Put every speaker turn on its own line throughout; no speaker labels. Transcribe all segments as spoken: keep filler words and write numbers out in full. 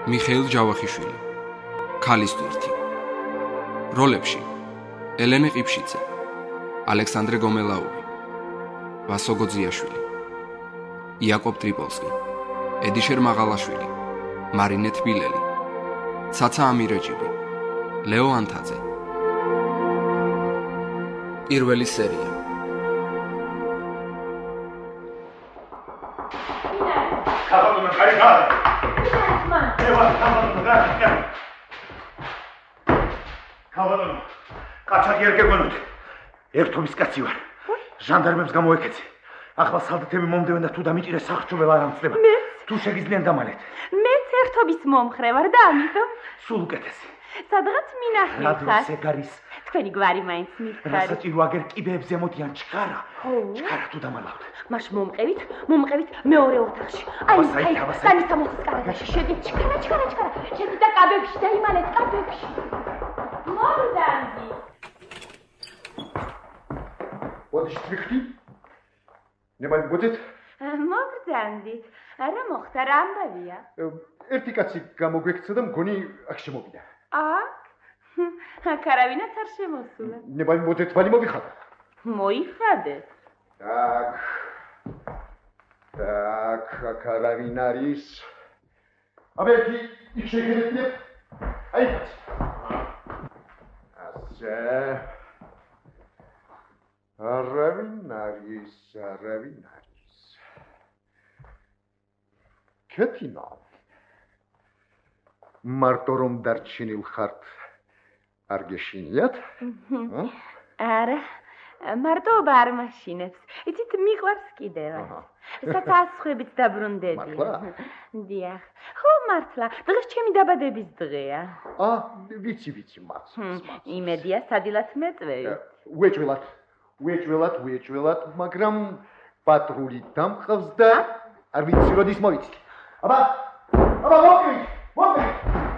მიხეილ ჯავახიშვილი, ქალის ტვირთი. როლებში: ელენე ყიფშიძე, ალექსანდრე გომელაური, ვასო გოძიაშვილი, იაკობ ტრიპოლსკი, ედიშერ მაღალაშვილი, მარინე თბილელი, ცაცა ამირეჯიბი, ლეო ანთაძე. პირველი სერია.
Kavadına kayıklar. Eyvah kavadına kayıklar. Kavadına. Kaçak yerke konut. Ertomis kaçı var. Jandarmemiz gamoeketsi. Ახლა სალდათები მომდევენ და თუ დამიჭირე სახჭობელ არ ამცდება. თუ შეგიძლიან დამალეთ.
მეც ერთობის მომხრე ვარ და ამიტომ
სულ უკეთესი.
სადღაც მინახე ხარ.
რადიოს ეგ არის.
თქვენი გვარი მაინც მიხარ.
რასაჭირო აგერ კიბეებზე მოდიან ჩქარა. ჩქარა თუ დამალავთ.
მაშ მომყევით, მომყევით მეორე ოთახში. აი, აი, სანისა მოხს კარაგაში შედი ჩქარა, ჩქარა, ჩქარა. შედი და კაბებში დაიმალეთ კაბებში. მორდანდი.
What is tricky? ნებაი გოდეთ?
მოგრძანდით. რა მოხდა, რა ამბავია?
ერთი კაცი გამოგვექცა და მგონი აქ შემოვიდა.
აქ? აქ არავინაც არ შემოსულა.
ნებაი მოდეთ, ვალი მოვიხადე.
მოიხადე.
Так. Так, აქ არავინ არის. აბა ერთი იქ შეგერეთნებ. აი. ასე. არავინ არის, არავინ არის. კეთინა. მარტო რომ დარჩენილ ხართ არ გეშინიათ?
არა, მარტოობა არ მაშინებს. იცით, მიყვარს კიდევაც. საცაცხვებით დაბრუნდები. დიახ. ხო, მართლა, დღეს ჩემი დაბადების დღეა.
ა, ვიცი, ვიცი, მართლა.
იმედია, სადილად მეწვევით.
უეჭველად. უეჭველად, უეჭველად, მაგრამ პატრული დამყავს და არ ვიცი როდის მოვიცით. აბა, აბა მოვიდეთ, მოვიდეთ.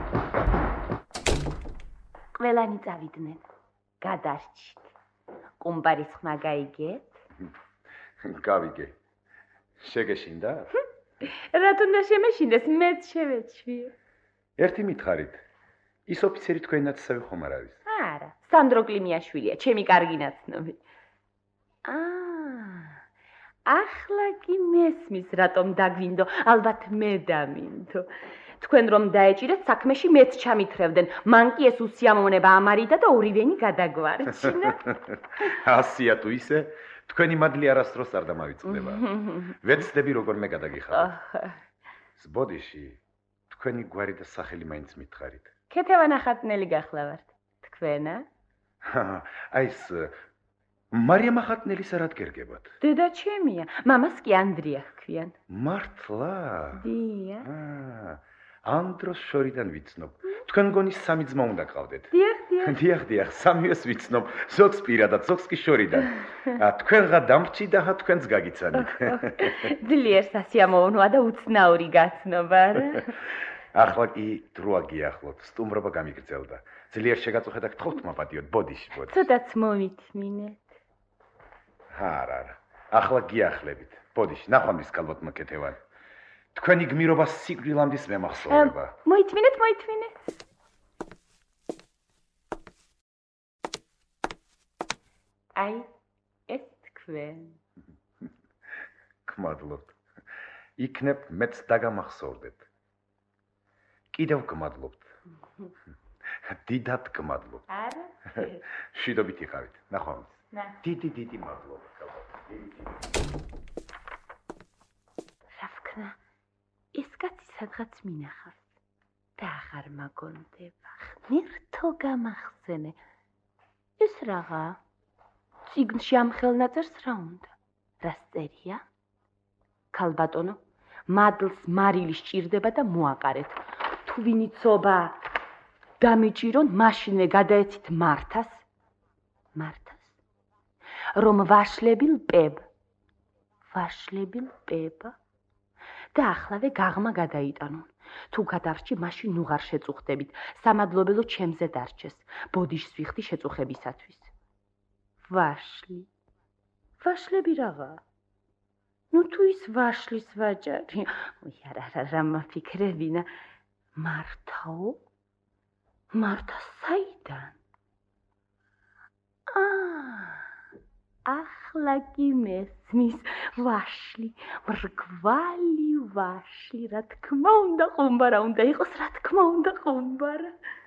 ყველანი წავიდნენ. გადარჩით. კუმბარის ხმა გაიგეთ?
გავიგე. შეგეშინდა?
რატ უნდა შემეშინდეს, მეც შევეჩვიე.
ერთი მითხარით. ის ოფიცერი თქვენი ნაცსავი ხომ არ არის?
არა, სანდრო კლიმიაშვილია, ჩემი კარგი ნაცნობი. აა, ახლა კი მესმის, რატომ დაგვინდო, ალბათ მე დამინდო. თქვენ რომ დაეჭირეთ, საქმეში მეც ჩამითრევდნენ. მან კი ეს უსიამოვნება ამარიდა და ორივენი გადაგვარჩინა.
ასია თუ ისე, თქვენი მადლი არასდროს არ დამავიწყდება. ვეცდები როგორ მე გადაგიხადო. ზბოდიში, თქვენი გვარი და სახელი მაინც მითხარით.
ქეთევან ახატნელი გახლავართ. თქვენა?
აი ეს მარიამ ახატნელის არად გერგებათ.
დედა ჩემია, მამას კი ანდრია ჰქვიან.
მართლა?
დიახ.
აა, ანდროს შორიდან ვიცნობ. თქვენ გონი სამი ძმა უნდა გყავდეთ.
დიახ, დიახ.
დიახ, დიახ, სამიოს ვიცნობ. ზოგს პირადად, ზოგს კი შორიდან. თქვენღა დამრჩი და თქვენს გაგიცანით.
ძლიერ სასიამოვნოა და უცნაური გაცნობა, რა?
ახლა კი დროა გიახლოთ, სტუმრობა გამიგრძელდა. ძლიერ შეგაწუხეთ და გთხოვთ მაპატიოთ, ბოდიში, ბოდიში.
ცოტაც მომითმინეთ.
არა, არა. ახლა გიახლებით. ბოდიში, ნახვამდის კალბოთ მოკეთევან. თქვენი გმირობა სიკვდილამდის მემახსოვრება.
მოითმინეთ, მოითმინეთ. აი, ეს თქვენ.
გმადლობთ. იქნებ მეც დაგამახსოვრდეთ. კიდევ გმადლობთ. დიდად გმადლობთ.
არა?
შვიდობით იყავით. ნახვამდის. დიდი დიდი მადლობა.
რა ვქნა? ეს კაცი სადღაც მინახავს და აღარ მაგონდება. ღმერთო გამახსენე. ეს რაღა? წიგნში ამ ხელნაწერს რა უნდა? რა წერია? ქალბატონო, მადლს მარილი სჭირდება და მოაყარეთ. თუ ვინიცობა დამიჭირონ, მაშინვე გადაეცით მართას. მართას? რომ ვაშლებილ პებ. ვაშლებილ პება? დაახლავე გაღმა გადაიტანონ. თუ გადავრჩი, მაშინ ნუღარ შეწუხდებით. სამადლობელო ჩემზე დარჩეს. ბოდიშს ვიხდი შეწუხებისათვის. ვაშლი. ვაშლები რაღა? ნუ თუ ის ვაშლის ვაჭარი. ой, არა, არა, რა მაფიქრებინა. მართაო? მართა საიდან? აა ახლა კი მესმის ვაშლი, მრგვალი ვაშლი, რა თქმა უნდა ყუმბარა უნდა იყოს, რა თქმა უნდა ყუმბარა.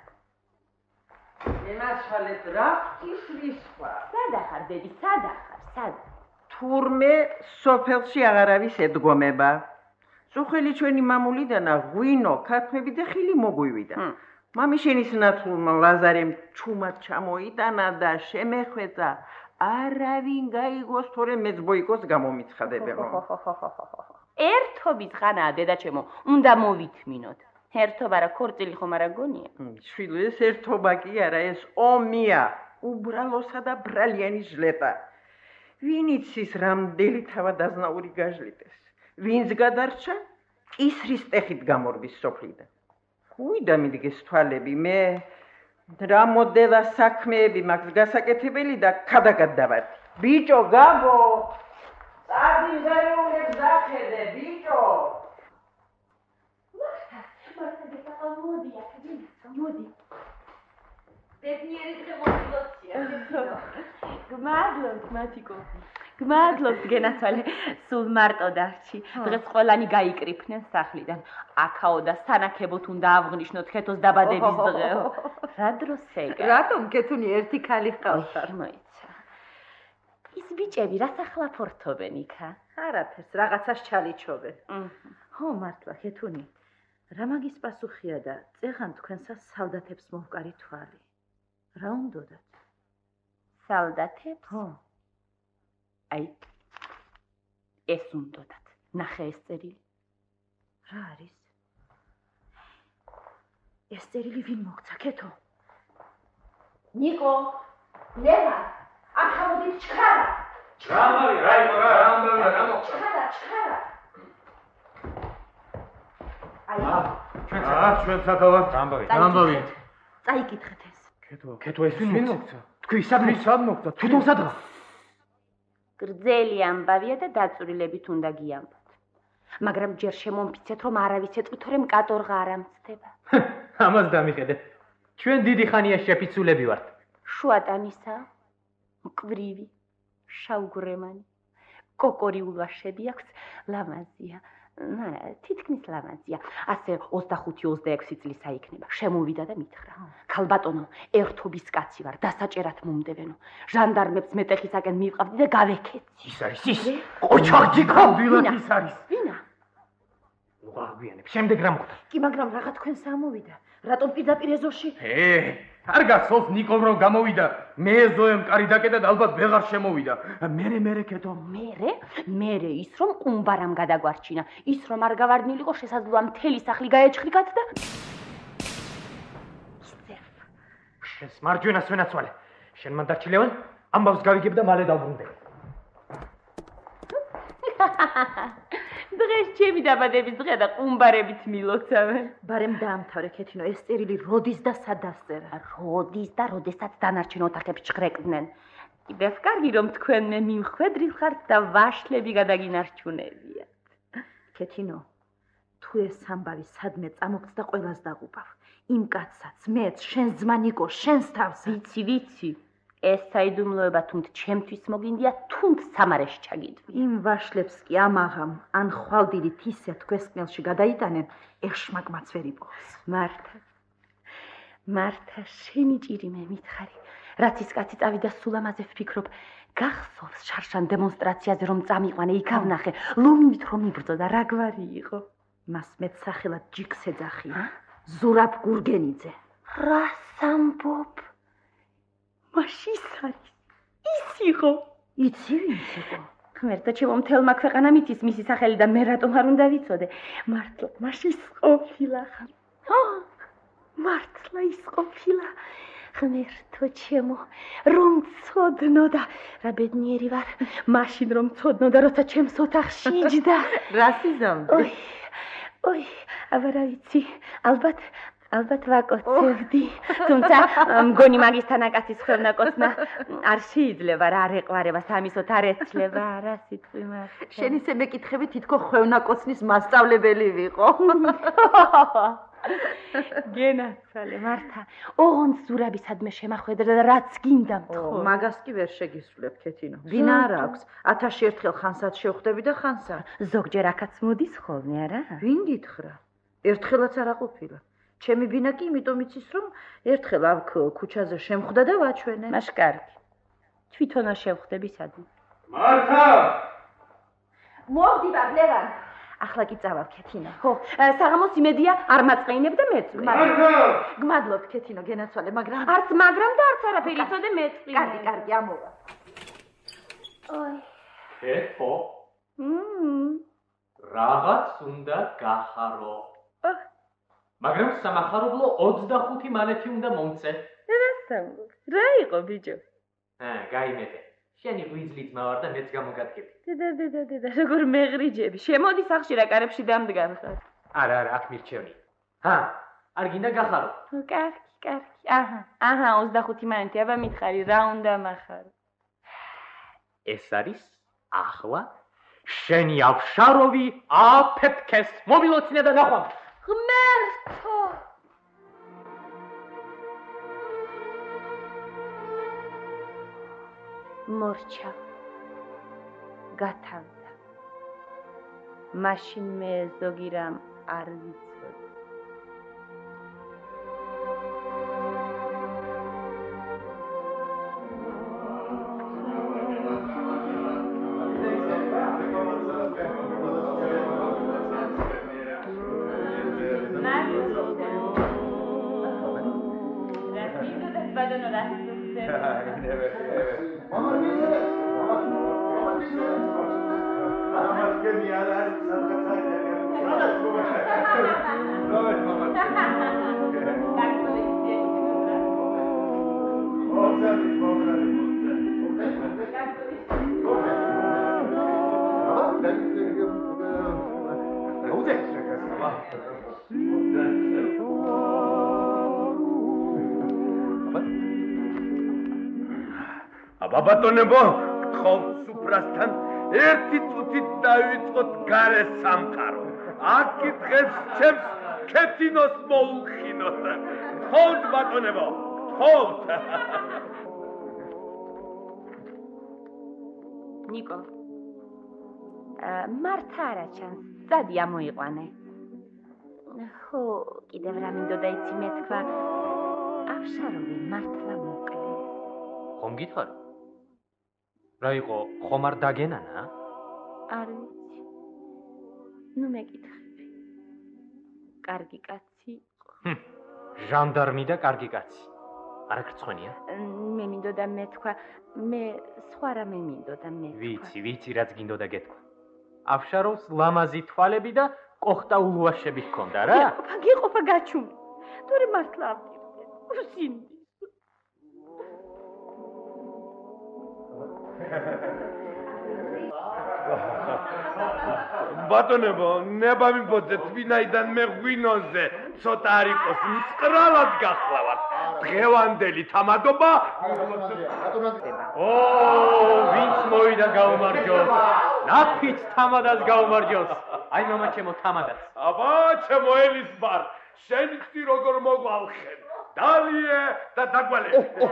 ემაშვალეთ რა ისრის სხვა.
სადა ხარ დედი, სადა ხარ, სადა?
თურმე სოფელში აღარ არის ედგომება. სუხელი ჩვენი მამულიდანა ღვინო, ქათმები და ხილი მოგვივიდა. მამიშენის ნათლმა ლაზარემ ჩუმად ჩამოიტანა და შემეხვეწა. არავინ გაიგოს, თორე მეც ბოიკოს გამომიცხადებელო.
ერთობის ხანაა დედაჩემო, უნდა მოვითმინოთ. ერთობა რა ქორწილი ხომ არა გონია?
შვილო, ეს ერთობა კი არა, ეს ომია, უბრალოსა და ბრალიანი ჟლეტა. ვინ იცის რამდენი თავადაზნაური გაჟლიტეს? ვინც გადარჩა, კისრის ტეხით გამორბის სოფლიდან. უიდა მიდგეს თვალები, მე რა მოდელა საქმეები მაქვს გასაკეთებელი და ქადაგად დავარდი. ბიჭო, გაბო, წადი ზარიულებს დახედე, ბიჭო.
მართა, მართა გეტაყავ მოდი, აქ მოდი. ბედნიერი დღე მომილოცია. გმადლობთ, მათიკო. გმადლობთ გენაცვალე, სულ მარტო დარჩი. დღეს ყველანი გაიკრიფნენ სახლიდან. აქაო და სანაკებოთ უნდა აღვნიშნოთ ქეთოს დაბადების დღეო. რა დროს ეგა?
რატომ კეთუნი ერთი ქალი ჰყავს?
არ მოიცა. ის ბიჭები რა სახლა ფორთობენ იქა?
არაფერს, რაღაცას ჩალიჩობენ. ხო, მართლა კეთუნი. რა მაგის პასუხია და წეღან თქვენსა სალდათებს მოვკარი თვალი. რა უნდოდათ?
სალდათებს?
ხო.
აი ეს უნდოდათ. ნახე ეს წერილი.
რა არის? ეს წერილი ვინ მოგცა, კეთო?
ნიკო, ლევა, აქ ამოდით ჩქარა.
რამბავი, რა იყო რა, რამბავი, რა მოხდა?
ჩქარა, ჩქარა. აი,
ჩვენ სადა, ჩვენ სადა ვარ.
რამბავი,
რამბავი.
წაიკითხეთ ეს.
კეთო, კეთო ეს ვინ მოგცა? თქვი სად სად მოგცა? თვითონ სადღა?
გრძელი ამბავია და დაწვრილებით უნდა გიამბოთ. მაგრამ ჯერ შემომფიცეთ, რომ არავის ეტყვით, რომ კატორღა არ ამცდება.
ამას დამიხედე. ჩვენ დიდი ხანია შეფიცულები ვართ.
შუატანისა, მკვრივი, შავგვრემანი, კოკორი ულვაშები აქვს, ლამაზია. არა, თითქმის ლამაზია. ასე ოცდახუთი ოცდაექვსი წლის აიქნება. შემოვიდა და მითხრა. ქალბატონო, ერთობის კაცი ვარ, დასაჭერად მომდევენო. ჟანდარმებს მეტეხისაკენ მივყავდი და გავეკეცი.
ის არის ის. ყოჩაღჯიკო, დილად ის არის.
ვინა?
უღაგვიანებ. შემდეგ რა მოხდა?
კი, მაგრამ რაღა თქვენს ამოვიდა. რატომ პირდაპირ ეზოში?
ე, არ გასწოლს ნიკომ რომ გამოვიდა. მე ზოემ კარი დაკეტა და ალბათ ვეღარ შემოვიდა. მერე მერე კეთო.
მერე? მერე ის რომ ყუმბარამ გადაგვარჩინა. ის რომ არ გავარდნილიყო, შესაძლოა მთელი სახლი გაეჭხრიკათ და
შენს მარჯვენას ვენაცვალე. შენ მან დარჩილევან, ამბავს გავიგებ და მალე დავბრუნდე.
დღეს ჩემი დაბადების დღეა და ყუმბარებით მილოცავენ.
ბარემ დაამთავრე კეთინო, ეს წერილი როდის და სად დასწერა?
როდის და როდესაც დანარჩენ ოთახებს ჩხრეკდნენ. კიდევ კარგი რომ თქვენ მე მიმხვედრილ ხართ და ვაშლები გადაგინარჩუნებიათ.
კეთინო, თუ ეს ამბავი სადმე წამოგწდა ყველას დაღუპავ. იმ კაცსაც, მეც, შენს ძმა ნიკო, შენს თავს.
ვიცი, ვიცი. ეს საიდუმლოება თუნდ ჩემთვის მოგინდია, თუნდ სამარეში ჩაგიდვი.
იმ ვაშლებს კი ამაღამ, ან ხვალდილით ისეთ ქვესკნელში გადაიტანენ, ეშმაკმაც ვერ იპოვეს.
მართა, მართა, შენი ჭირი მე მითხარი. რაც ის კაცი წავიდა სულ ამაზე ვფიქრობ, გახსოვს შარშან დემონსტრაციაზე რომ წამიყვანე, იქ ავნახე, ლომივით რომ იბრძოდა, რა გვარი იყო.
მას მეც სახელად ჯიქს ეძახია. ზურაბ გურგენიძე.
რა სამბობ? მაშ ის არის, ის იყო.
იცი ვინც იყო?
ღმერთო, ჩემო მთელმა ქვეყანამ იცის მისი სახელი და მე რატომ არ უნდა ვიცოდე? მართლა, მაშ ის ყოფილა ხარ. ჰა, მართლა ის ყოფილა. ღმერთო ჩემო, რომ ცოდნო და რა ბედნიერი ვარ, მაშინ რომ ცოდნო და როცა ჩემს ოთახში იჯდა.
რა სიზამთრე?
ოი, ოი, აბა რა ვიცი, ალბათ ალბათ ვაკოცებდი, თუმცა მგონი მაგისთან აკაცის ხელნაკოცნა არ შეიძლება რა არ ეყვარება, სამისოთ არ ეცლება, რა სიტყვი მართლა.
შენ ისე მეკითხები თითქო ხვევნაკოცნის მასწავლებელი ვიყო.
გენაცვალე მართა. ოღონდ ზურაბისადმე შემახვედრა და რაც გინდა მთხოვ.
მაგას კი ვერ შეგისვლებ, ქეთინო. ვინ არ აქვს? ათასში ერთხელ ხანსად შევხვდები და ხანსად.
ზოგჯერ აქაც მოდის ხოლმე, არა?
ვინ გითხრა? ერთხელაც არ აყოფილა. ჩემი ბინა კი იმიტომ იცის, რომ ერთხელ აქ ქუჩაზე შემხვდა და ვაჩვენე.
მაშ კარგი. თვითონა შევხვდები სადმე.
მართა!
მოვდივარ, ლევან. ახლა კი წავალ, ქეთინო. ხო, საღამოს იმედია არ მაწყენებ და მეწვე.
მართა!
გმადლობ, ქეთინო, გენაცვალე, მაგრამ
არც მაგრამ და არც არაფერი იცოდე მეწყინე.
კარგი, კარგი, ამოვა.
ოი.
ეთო.
მმ.
რაღაც უნდა გახარო. მაგრამ სამახარებლო ოცდახუთი მანეთი უნდა მომწე.
რასამბობ? რა იყო ბიჭო?
ა, გაიმეტე. შენი ღვიძლით მავარ და მეც გამოგადგები.
დედა, დედა, დედა, როგორ მეღრიჯები. შემოდი სახში რა კარებში დამდგარ ხარ.
არა, არა, აქ მირჩევნი. ჰა, არ გინდა გახარო.
კარგი, კარგი. აჰა, აჰა, ოცდახუთი მანეთი, აბა მითხარი, რა უნდა მახარო?
ეს არის ახლა შენი ავშაროვი აფეთქეს. მომილოცინე და ნახვა.
ღმერთო! მორჩა გათავდა. მაშინ მე ზოგი რამ არ ვიცოდი.
აბა ბატონებო, გთხოვთ სუფრასთან ერთი წუთით დავიწყოთ გარე სამყარო. აქ დღეს ჩემს ქეთინოს მოულხინოთ. გთხოვთ ბატონებო, გთხოვთ.
ნიკო. მართა არა ჩანს, წადი ამოიყვანე. ხო, კიდევ რა მინდოდა იცი მე თქვა. ავშაროვი მართლა მოკლეს.
ხომ გითხარი? რა იყო, ხომ არ დაგენანა?
არ ვიცი. ნუ მეკითხები. კარგი კაცი იყო.
ჟანდარმი და კარგი კაცი. არა გრცხვენია?
მე მინდოდა მე თქვა, მე სხვა რამე მინდოდა მე თქვა.
ვიცი, ვიცი რაც გინდოდა გეთქვა. ავშაროვს ლამაზი თვალები და კოხტა ულუაშები ჰქონდა რა?
გიყოფა, გიყოფა გაჩუმი. თორე მართლა ავდივდე. უსინდი.
ბატონებო, ნება მიბოძეთ ვინაიდან მე ღვინოზე ცოტა არ იყოს მწყრალად გახლავართ. დღევანდელი თამადობა
ო, ვინც მოვიდა გაუმარჯოს. ნაფიც თამადას გაუმარჯოს. აი მამა ჩემო თამადას.
აბა, ჩემო ელისბარ, შენ ხდი როგორ მოგვალხენ. დალიე და დაგვალე.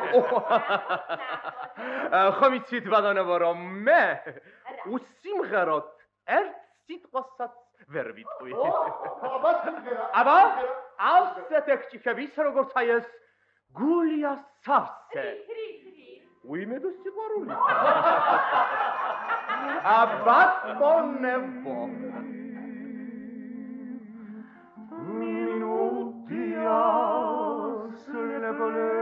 ხომ იცით ბატონებო, რომ მე უსიმღეროთ ერთ სიტყვასაც ვერ ვიტყვი. აბა, ავსეთ ექჭიფების როგორც აი ეს გულია სავსე. უიმედო სიყვარული. აბა, ბატონებო. მინუტია სლებოლე.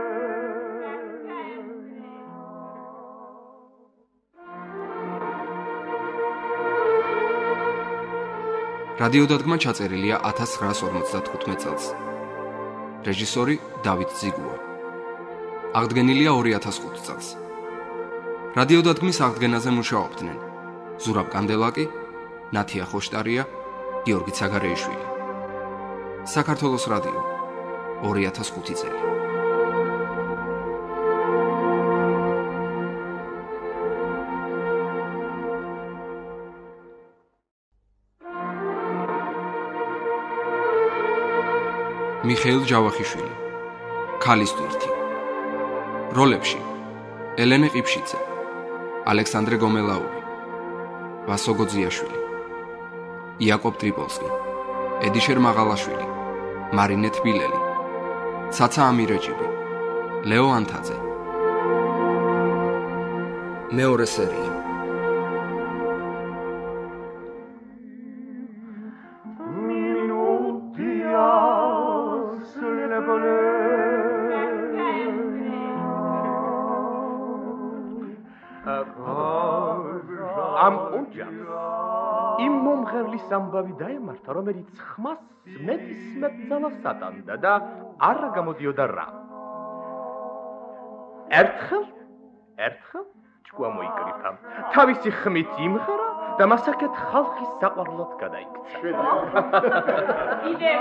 რადიოდადგმა ჩაწერილია ათას ცხრაას ორმოცდათხუთმეტ წელს. რეჟისორი დავით ზიგუა. აღდგენილია ორი ათას ხუთი წელს. რადიოდადგმის აღდგენაზე მუშაობდნენ ზურაბ კანდელაკი, ნათია ხოშტარია, გიორგი ცაგარეიშვილი. საქართველოს რადიო ორი ათას ხუთი წელი. მიხეილ ჯავახიშვილი, ქალის ტვირთი. როლებში: ელენე ყიფშიძე, ალექსანდრე გომელაური, ვასო გოძიაშვილი, იაკობ ტრიპოლსკი, ედიშერ მაღალაშვილი, მარინე თბილელი, ცაცა ამირეჯიბი, ლეო ანთაძე. მეორე სერია.
ამ ოჯახს იმ მომღერლის ამბავი დაემართა, რომელიც ხმას მეტისმეტ ძალას ატანდა და არ გამოდიოდა რა. ერთხელ, ერთხელ ჭკუა მოიკრიფა, თავისი ხმით იმღერა და მასაკეთ ხალხის საყვარლად გადაიქცა.
კიდევ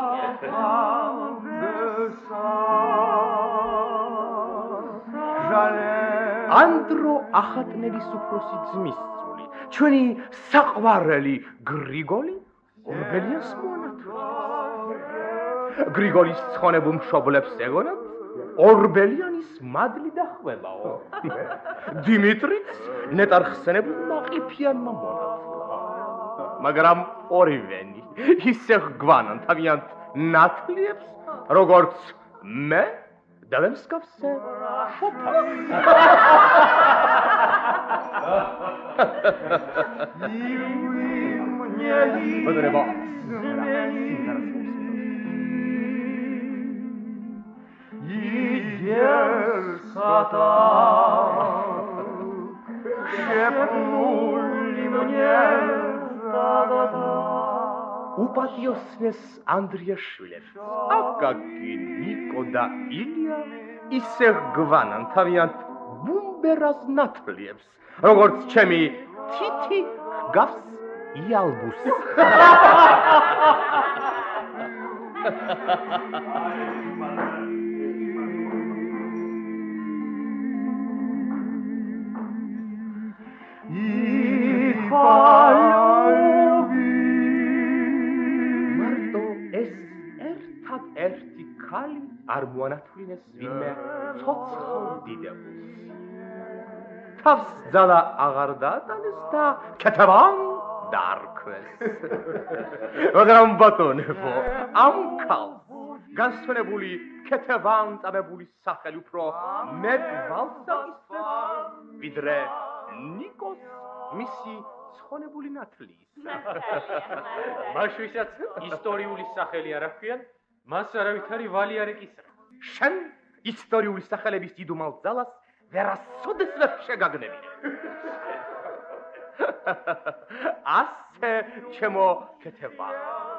ანდრო ახატნელის უფროსი ძმის წული, ჩვენი საყვარელი გრიგოლი ორბელიანს მოანათვლეს. გრიგოლის ცხონებულ მშობლებს ეგონათ, ორბელიანის მადლი დახვევაო. დიმიტრიც ნეტარ ხსენებულმა ყიფიანმა მონათლა. მაგრამ ორივენი ისე გვანან თავიანთ ნათლიებს, როგორც მე დავემსგავსე შოთა. ბოდრება. იჯერ სატა შეპნული мне დადადა. უპატიოსნეს ანდრიაშვილებს, აკაკი, ნიკო და ილია ისე გვანან თავიანთ ბუმბერას ნათლიებს, როგორც ჩემი თითი გავს იალბუს. მარტო ეს ერთად-ერთი ქალი არ მოანათვლინეს ვინმე ცოცხალ დიდებულს. თავს ძალა აღარ დაატანეს და ქეთევან დაარქვეს. მაგრამ ბატონებო, ამ ქალს განსვენებული ქეთევან წამებული სახელი უფრო მეტ ვალს აკისრებს, ვიდრე ნიკოს მისი ცხონებული ნათლის.
მას ვისაც ისტორიული სახელი არ აქვიან, მას არავითარი ვალი არ ეკისრება.
შენ ისტორიული სახელების დიდუმალ ძალას ვერასოდეს ვერ შეგაგნები. ასე ჩემო ქეთევან.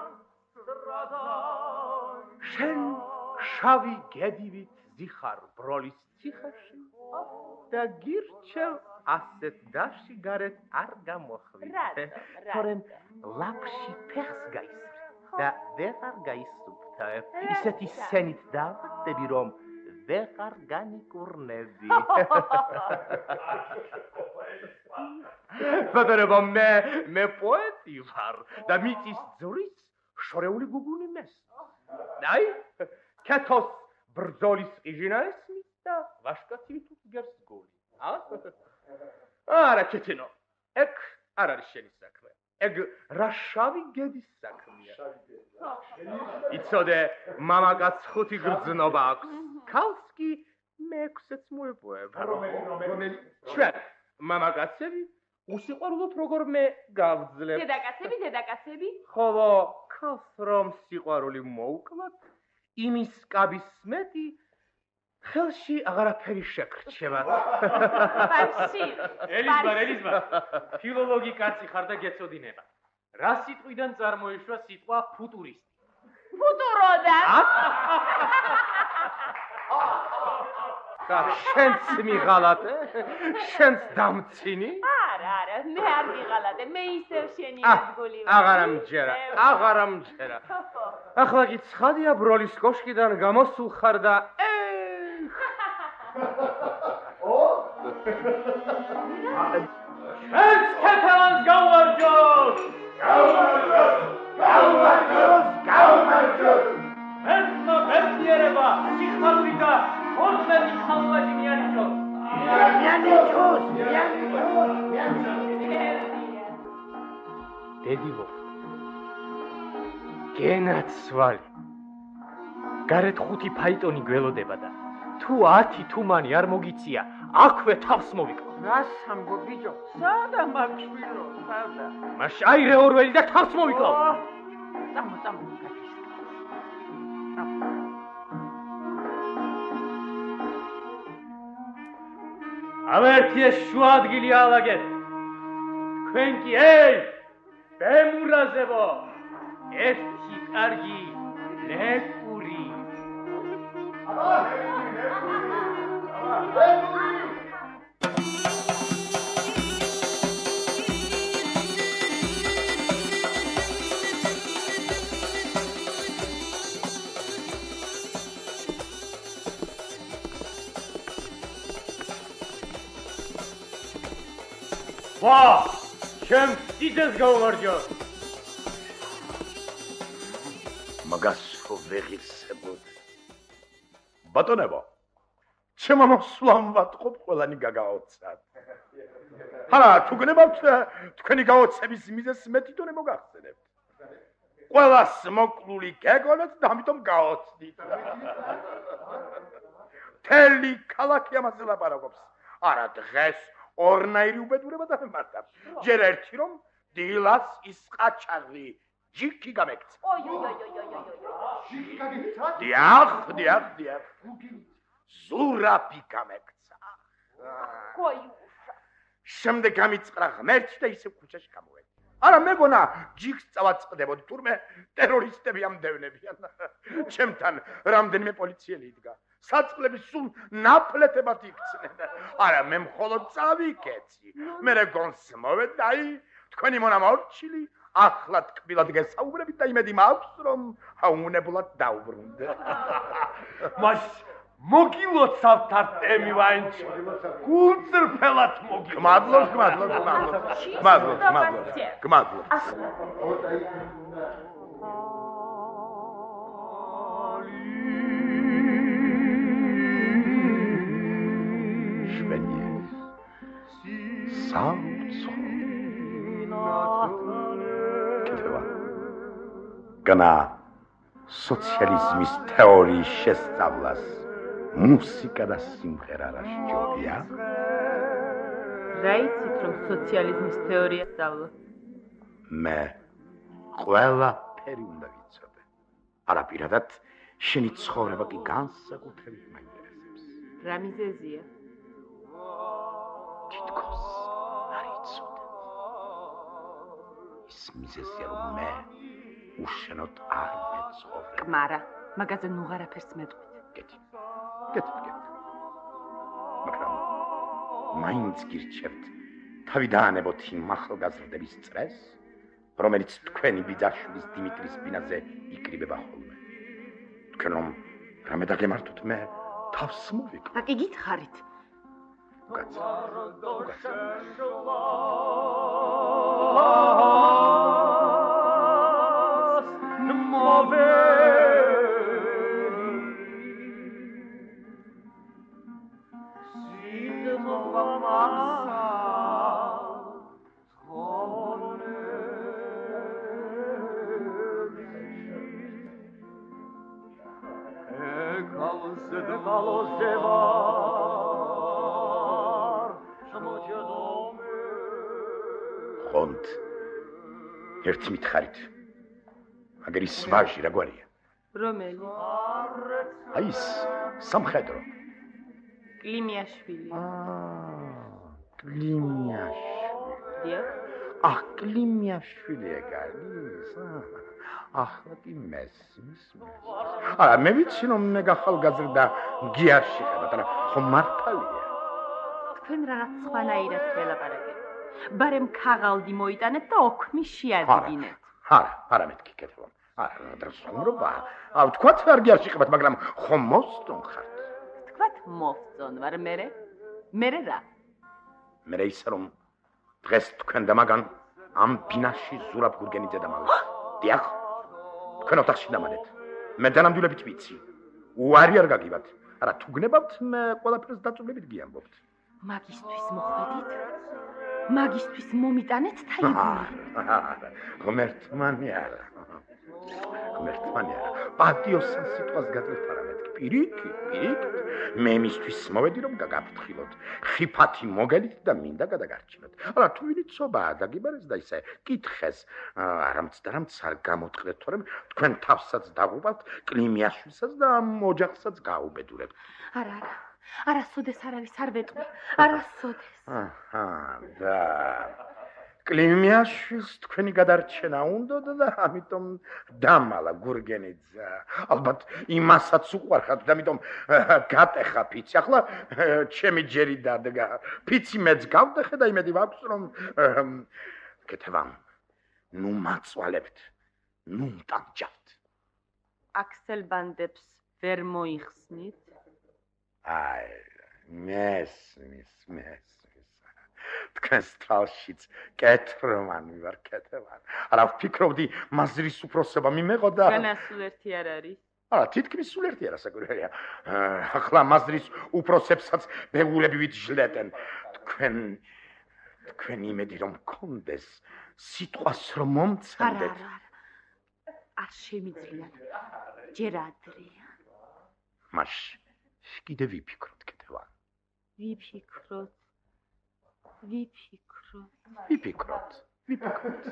შენ შავი გედივით ზიხარ ბროლის ციხეში და გირჩევ ასეთ დაში გარეთ არ გამოხვიდე, თორემ ლაფში ფეხს გაისრე და ვეღარ გაისუფთავებ. ისეთი სენით დავდები, რომ ვეღარ განიკურნები. ბატონებო, მე მე პოეტი ვარ და მიწის ძვრის შორეული გუგუნი მეს. აი, ქეთოს ბრძოლის ყიჟინა ესმის და ვაშკაცივით უდგერს გული. არა, ქეთინო, ეგ არ არის შენი საქმე. ეგ რა შავი გედის საქმეა. იცოდე, მამაკაც ხუთი გრძნობა აქვს. ქალს კი მეექვსეც მოეპოება. რომელი? ჩვენ, მამაკაცები, უსიყვარულოდ როგორმე გავძლებ.
დედაკაცები, დედაკაცები.
ხოლო ქალს რომ სიყვარული მოუკლათ, იმის კაბის მეტი ხელში აღარაფერი შეკრჩება.
ბარში.
ელიზბარ, ელიზბარ, ფილოლოგი კაცი ხარ და გეწოდინება. რა სიტყვიდან წარმოიშვა სიტყვა ფუტურისტი?
ფუტუროდან.
და შენც მიღალატე? შენც დამცინი?
არა, არა, მე არ მიღალატე, მე ისევ შენი ადგილი ვარ.
აღარა მჯერა, აღარა მჯერა. ახლა კი ცხადია ბროლის კოშკიდან გამოსულ ხარ და
შენც ქეთევანს გავარჯოს!
გავარჯოს! გავარჯოს! გავარჯოს!
დედილო გენაცვალი გარეთ ხუთი ფაიტონი გველოდება და თუ ათი თუმანი არ მოგიცია აქვე თავს მოვიკავ
რას ამბობ ბიჭო სადა მაგშვილო სადა
მაშ აირე ორველი და თავს მოვიკავ
წამო წამო
ავერთი ეს შუა ადგილი ალაგეთ თქვენ კი ey ბემურაზებო ერთი კარგი ლეკური ვა ჩემ სიძეს გავმარჯო
მაგას ვეღირსებოდ ბატონებო ჩემო მოსვლამ ვატყობ ყველანი გაგაოცად ჰარა თუ გნებავთ თქვენი გაოცების მიზეზს მე თვითონ მოგახსენებთ ყველას მოკლული გეგონეთ და ამიტომ გაოცდით თელი ქალაქი ამაზე ლაპარაკობს არა დღეს ორნაირი უბედურება დამემართა ჯერ ერთი რომ დილას ის ყაჩაღი ჯიქი გამეკცა
ოი ოი ოი ოი
ჯიქი გამეკცა დიახ დიახ დიახ ზურაბი გამეკცა
კოი
შემდეგ გამიწყრა ღმერთი და ისე ქუჩაში გამოვედი არა მეგონა ჯიქს წავაწყდებოდი თურმე ტერორისტები ამდევნებიან ჩემთან რამდენიმე პოლიციელი იდგა საწყლები სულ ნაფლეთებად იქცნენ არა მე მხოლოდ წავიკეცი მე გონს მოვედი აი თქვენი მონა მორჩილი ახლა თკბილად გესაუბრებით და იმედი მაქვს რომ აუნებულად დაუბრუნდე
მას მოგილოცავთ არტემი ვაინჩი გულწრფელად მოგილოცავთ
გმადლობ გმადლობ გმადლობ გმადლობ გმადლობ შვენიე საუცხო კეთება განა სოციალიზმის თეორიის შესწავლას მუსიკა და სიმღერა რა შეჯობია?
რა იცით რომ სოციალიზმის თეორია სწავლა?
მე ყველაფერი უნდა ვიცოდე. არა პირადად შენი ცხოვრება კი განსაკუთრებით მაინტერესებს.
რა მიზეზია?
თითქოს არ იცოდე. ის მიზეზია რომ მე უშენოდ არ მეცხოვრე.
კმარა, მაგაზე ნუ არაფერს მეტყვით.
გეტი. გეტი, გეტი. მაგრამ მაინც გირჩევთ თავი დაანებოთ იმ ახალგაზრდების წრეს, რომელიც თქვენი ბიძაშვილის დიმიტრის ბინაზე იკრიბება ხოლმე. თქვენ რომ რამე დაგემართოთ მე თავს მოვიკავ.
აკი გითხარით?
უკაცა. უკაცა. ხონთ ერთ მითხარით აგერ ის ვაჟი რა გვარია
რომელი?
აი ის სამხედრო
კლიმიაშვილი.
აა კლიმიაშვილი
დიახ.
აჰ კლიმიაშვილი ეგარის ახლა კი მესმის არა მე ვიცი რომ მე გახალგაზრდა გიაში ხარ მაგრამ ხომ მართალია
თქვენ რაღაც სხვანაირად ველაპარაკეთ. ბარემ ქაღალდი მოიტანეთ და ოქმი შეადგინეთ.
არა, არა მეთქი კეთება. არა, დასუმრობა. აუ თქვათ არ გიაში ხებათ, მაგრამ ხომ მოსწონ ხართ.
თქვათ მოსწონ ვარ მერე? მერე რა?
მერე ისე რომ დღეს თქვენ და მაგან ამ ბინაში ზურაბ გურგენიძე დამალეთ. დიახ. თქვენ ოთახში დამალეთ. მე დანამდვილებით ვიცი. უარი არ გაგივათ. არა, თუ გნებავთ, მე ყველაფერს დაწვრილებით გიამბობთ.
მაგისთვის მოხვედით? მაგისთვის მომიტანეთ და იბნე.
ღმერთმანი არა. ღმერთმანი არა. პატიოსან სიტყვას გაწერთ არა მეთქი. პირიქით, პირიქით. მე მისთვის მოვედი რომ გაგაფრთხილოთ. ხიფათი მოგელით და მინდა გადაგარჩინოთ. არა თუ ვინიცობაა დაგიბარეს და ისე კითხეს. არამც და არამც არ გამოტყდეთ, თორემ თქვენ თავსაც დაგუპავთ, კლიმიაშვილსაც და ოჯახსაც გაუბედურებთ.
არა, არა. არასოდეს არავის არ ვეტყვი. არასოდეს.
აჰა, და კლიმიაშვილს თქვენი გადარჩენა უნდა და ამიტომ დამალა გურგენიძე. ალბათ იმასაც უყვარხათ და ამიტომ გატეხა ფიცი. ახლა ჩემი ჯერი დადგა. ფიცი მეც გავდეხე და იმედი ვაქვს რომ კეთებამ. ნუ მაწვალებთ. ნუ მტანჯავთ.
აქსელბანდებს ვერ მოიხსნით?
აი, მესმის, მესმის. თქვენს თვალშიც კეთრომანი ვარ, კეთებან. არა ვფიქრობდი მაზრის უფროსობა მიმეყო და
განასულ ერთი არ არის.
არა, თითქმის სულ ერთი არა საკვირველია. ახლა მაზრის უფროსებსაც ბეღურები ვიჯლეტენ. თქვენ თქვენ იმედი რომ გქონდეს სიტყვას რომ მომცემდეთ.
არა, არა. არ შემიძლიათ. ჯერ ადრეა.
მაშინ კიდე ვიფიქროთ, კეთებან.
ვიფიქროთ. ვიფიქროთ.
ვიფიქროთ. ვიფიქროთ.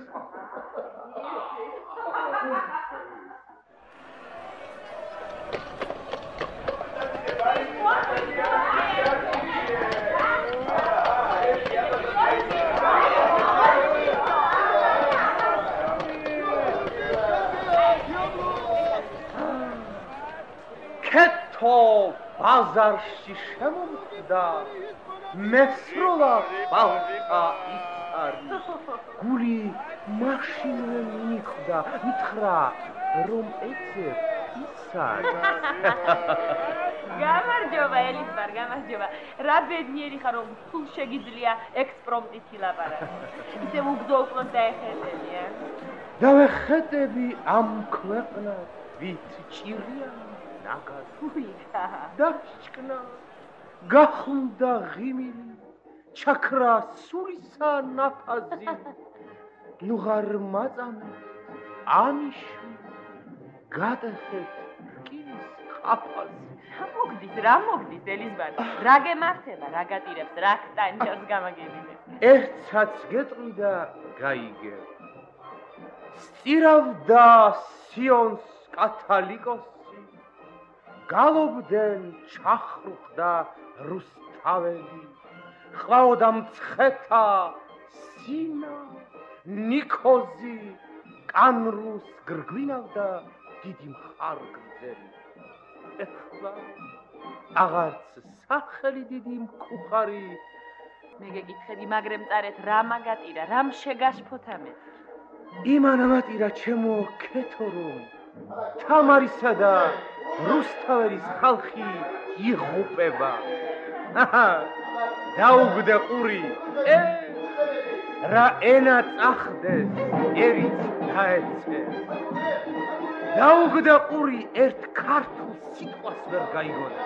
კეთო ბაზარში შემომხვდა მესროლა ბალტა ის არის გული მაშინვე მიხვდა მითხრა რომ ეცე ის არის
გამარჯობა ელიზბარ გამარჯობა რა ბედნიერი ხარ რომ სულ შეგიძლია ექსპრომტით ილაპარაკო ისე უგზო-უკვლოდ დაეხედებია
დავეხედები ამ ქვეყნას ვით ჭირია ნაგაზია დაშკნა გახუნდა ღიმილი ჩაქრა სულისა ნაფაზი ნუ ღარ მაწამე ამიში გატეხეთ რკინის ხაფაზი
რა მოგდის რა მოგდის ელიზბარ რა გემართება რა გატირებს რა ტანჯას გამაგებინებს
ერთსაც გეტყვი და გაიგე სწირავდა სიონს კათალიკოსი გალობდნენ ჩახრუხდა რუსთაველი ყვაოდა მცხეთა სინა ნიკოზი კანრუს გრგვინავდა დიდი მხარგრძელი ეხლა აღარც სახელი დიდი მკუხარი
მე გეკითხები მაგრემ წარეთ რა მაგატირა რამ შეგაშფოთამეთ
იმან ამატირა ჩემო ქეთო რომ თამარისა და რუსთაველის ხალხი იღუპება დაუგდე ყური ე რა ენა წახდეს ერიც გაეცე დაუგდე ყური ერთ ქართულ სიტყვას ვერ გაიგონა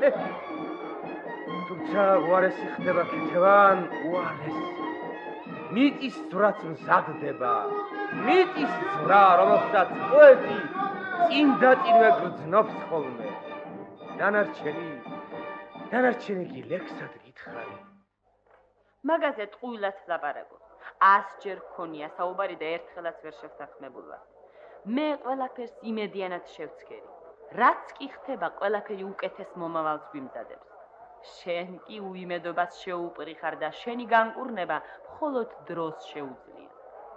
თუმცა უარესი ხდება ქეთევან უარესი მიწის ძვრაც მზადდება მიწის ძვრა რომელსაც პოეტი წინდა წინვე გრძნობს ხოლმე დანარჩენი დანარჩენი კი ლექსად გითხარი
მაგაზე ტყუილად ლაპარაკო ასჯერ ქონია საუბარი და ერთხელაც ვერ შევთანხმებულ ვარ მე ყველაფერს იმედიანად შევცქერი რაც კი ხდება ყველაფერი უკეთეს მომავალს გვიმზადებს შენ კი უიმედობას შეუპრიხარ და შენი განკურნება მხოლოდ დროს შეუძლია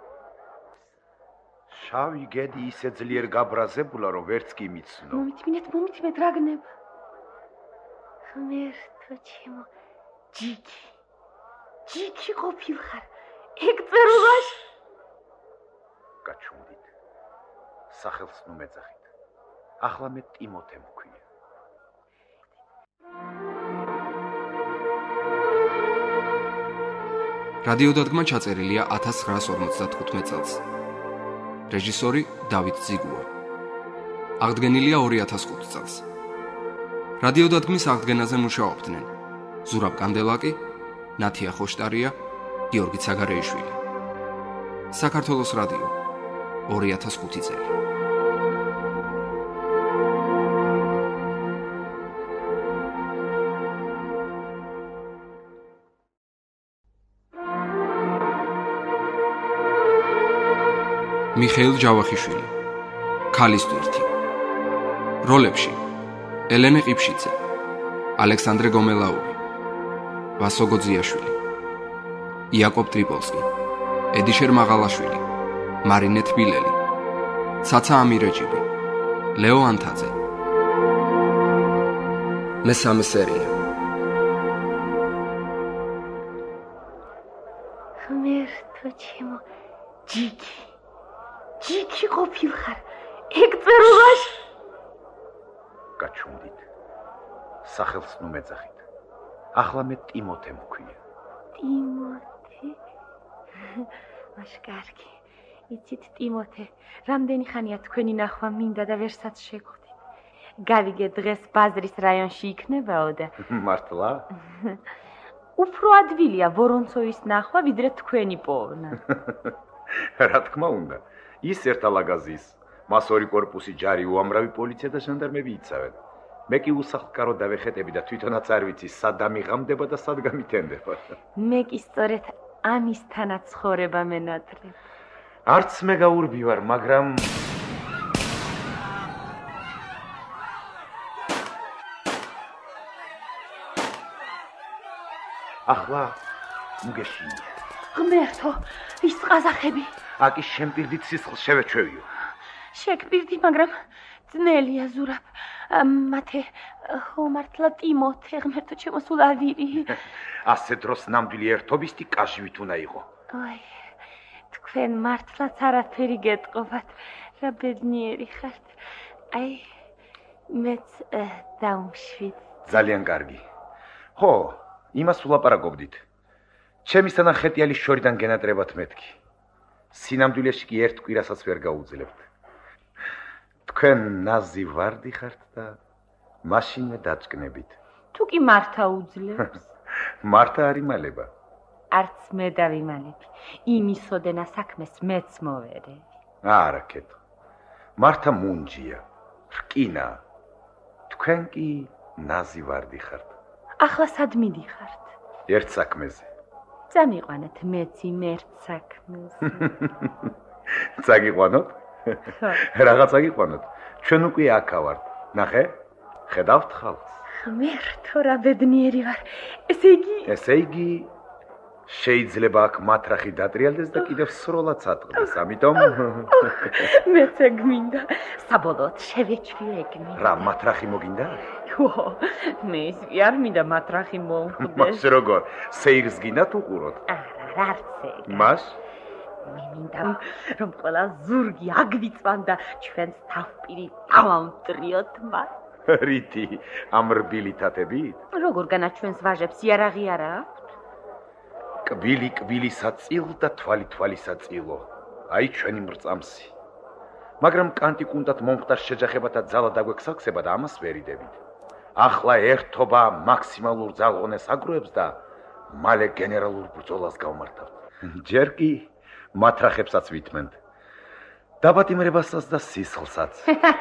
შავი გედი ისე ძლიერ გაბრაზებულა რომ ვერც კი მიცნო
მომითმინეთ მომითმინეთ რა გნება ღმერთო ჩემო ჯიქი ჯიქი ყოფილხარ ეგ წერილაში
გაჩვდით სახელს ნუ მეძახით ახლა მე ტიმოთე მქვია
რადიოდადგმა ჩაწერილია ათას ცხრაას ორმოცდათხუთმეტ წელს. რეჟისორი დავით ზიგუა. აღდგენილია ორი ათას ხუთი წელს. რადიოდადგმის აღდგენაზე მუშაობდნენ: ზურაბ კანდელაკი, ნათია ხოშტარია, გიორგი ცაგარეიშვილი. საქართველოს რადიო ორი ათას ხუთი წელი. მიხეილ ჯავახიშვილი, ქალის ტვირთი. როლებში: ელენე ყიფშიძე, ალექსანდრე გომელაური, ვასო გოძიაშვილი, იაკობ ტრიპოლსკი, ედიშერ მაღალაშვილი, მარინე თბილელი, ცაცა ამირეჯიბი, ლეო ანთაძე. მესამე სერია.
ღმერთო ჩემო, ჯიგი ჯიგი ყოფილხარ ეგ წერობაში.
გაჩვენდით. სახელს ნუ მეძახით. ახლა მე ტიმოთე მქვია.
ტიმოთე? მაშ კარგი. იცით ტიმოთე, რამდენი ხანია თქვენი ნახვა მინდა და ვერსაც შეგვხვდით. გავიგე დღეს ბაზრის რაიონში იქნებაო და
მართლა?
უფრო ადვილია ვორონცოვის ნახვა, ვიდრე თქვენი პოვნა.
რა თქმა უნდა. ის ერთალაგაზის, მას ორი კორპუსი ჯარი, უამრავი პოლიცია და ჟანდარმები იცავენ. მე კი უსახლკარო დავეხეტები და თვითონაც არ ვიცი, სად ამიღამდება და სად გამითენდება.
მე კი სწორედ ამისთანაც ცხოვრება მენატრებ.
არც მე გაურბი ვარ, მაგრამ ახლა მუგეშინია.
ღმერთო, ის ყაზახები.
აკი შემპირდით სისხლს შევეჩვევიო.
შეკპირდი, მაგრამ ძნელია ზურაბ. მათე ხომართლა ტიმოთე, ღმერთო ჩემო, სულ ავირი.
ასე დროს ნამდვილი ერთობისτη კაშივით უნდა იყო.
აი, თქვენ მართლაც არაფერი გეტყობათ, რა ბედნიერი ხართ. აი, მეც დავმშვიდ.
ძალიან კარგი. ხო, იმას ვლაპარაკობდით. ჩემი სანახეტიალი შორიდან გენატრებათ მეთქი. სინამდვილეში კი ერთ კვირასაც ვერ გაუძლებთ. თქვენ ნაზი ვარდი ხართ და მაშინვე დაჭკნებით.
თუ კი მართა უძლებს.
მართა არ იმალება.
არც მე დავიმალები. იმისოდენა საქმეს მეც მოვერე.
არა, კეთო. მართა მუნჯია, რკინა. თქვენ კი ნაზი ვარდი ხართ.
ახლა სად მიდიხართ?
ერთ საქმეზე.
წამიყვანეთ მეც იმ ერთ საქმეზე.
წაგიყვანოთ? რაღაცა გიყვანოთ. ჩვენ უკვე აქა ვართ. ნახე? ხედავთ ხალხს?
ღმერთო, რა ბედნიერი ვარ. ესე იგი,
ესე იგი შეიძლება აქ მათრახი დატრიალდეს და კიდევ სროლაც ატყდეს. ამიტომ
მეც ეგმინდა. საბოლოოდ შევეჩვიე ეგმინდა.
რა მათრახი მოგინდა?
ო, მე ის კი არ მინდა მათრახი მომხდეს.
მას როგორ? სეირს გინდათ უყუროთ?
არა, არც ეგ.
მას?
მე მინდა რომ ყველა ზურგი აგვიწვან და ჩვენს თავპირი დავამტრიოთ მათ.
რითი? ამ რბილითათებით?
როგორ განაჩვენს ვაჟებს იარაღი არა აქვთ?
კბილი კბილისა წილ და თვალი თვალისა წილო. აი ჩვენი მრწამსი. მაგრამ კანტიკუნდად მომხდარ შეჯახებათა ძალა დაგვექსაქსება და ამას ვერიდებით. ახლა ერთობა მაქსიმალურ ძალღონეს აგროებს და მალე გენერალურ ბრძოლას გავმართავთ. ჯერ კი მათრახებსაც ვითმენთ. დაბატიმრებასაც და სისხლსაც.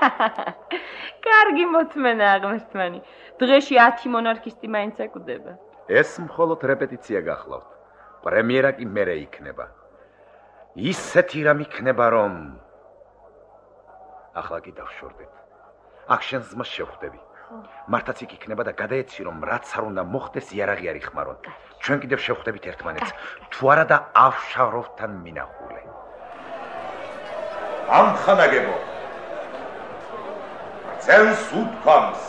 კარგი მოთმენა აღმერთმანი. დღეში ათი მონარქისტი მაინც ეკუდება.
ეს მხოლოდ რეპეტიცია გახლავთ. პრემიერა კი მერე იქნება. ისეთი რამ იქნება, რომ ახლა კი დავშორდეთ. აქ შენ ზმას შევხვდები. მართაც იქ იქნება და გადაეცი, რომ რაც არ უნდა მოხდეს, იარაღი არ იხმარონ. ჩვენ კიდევ შევხვდებით ერთმანეთს. თუ არა და ავშავროვთან მინახულე. ამხანაგებო. ძენს უთქვამს.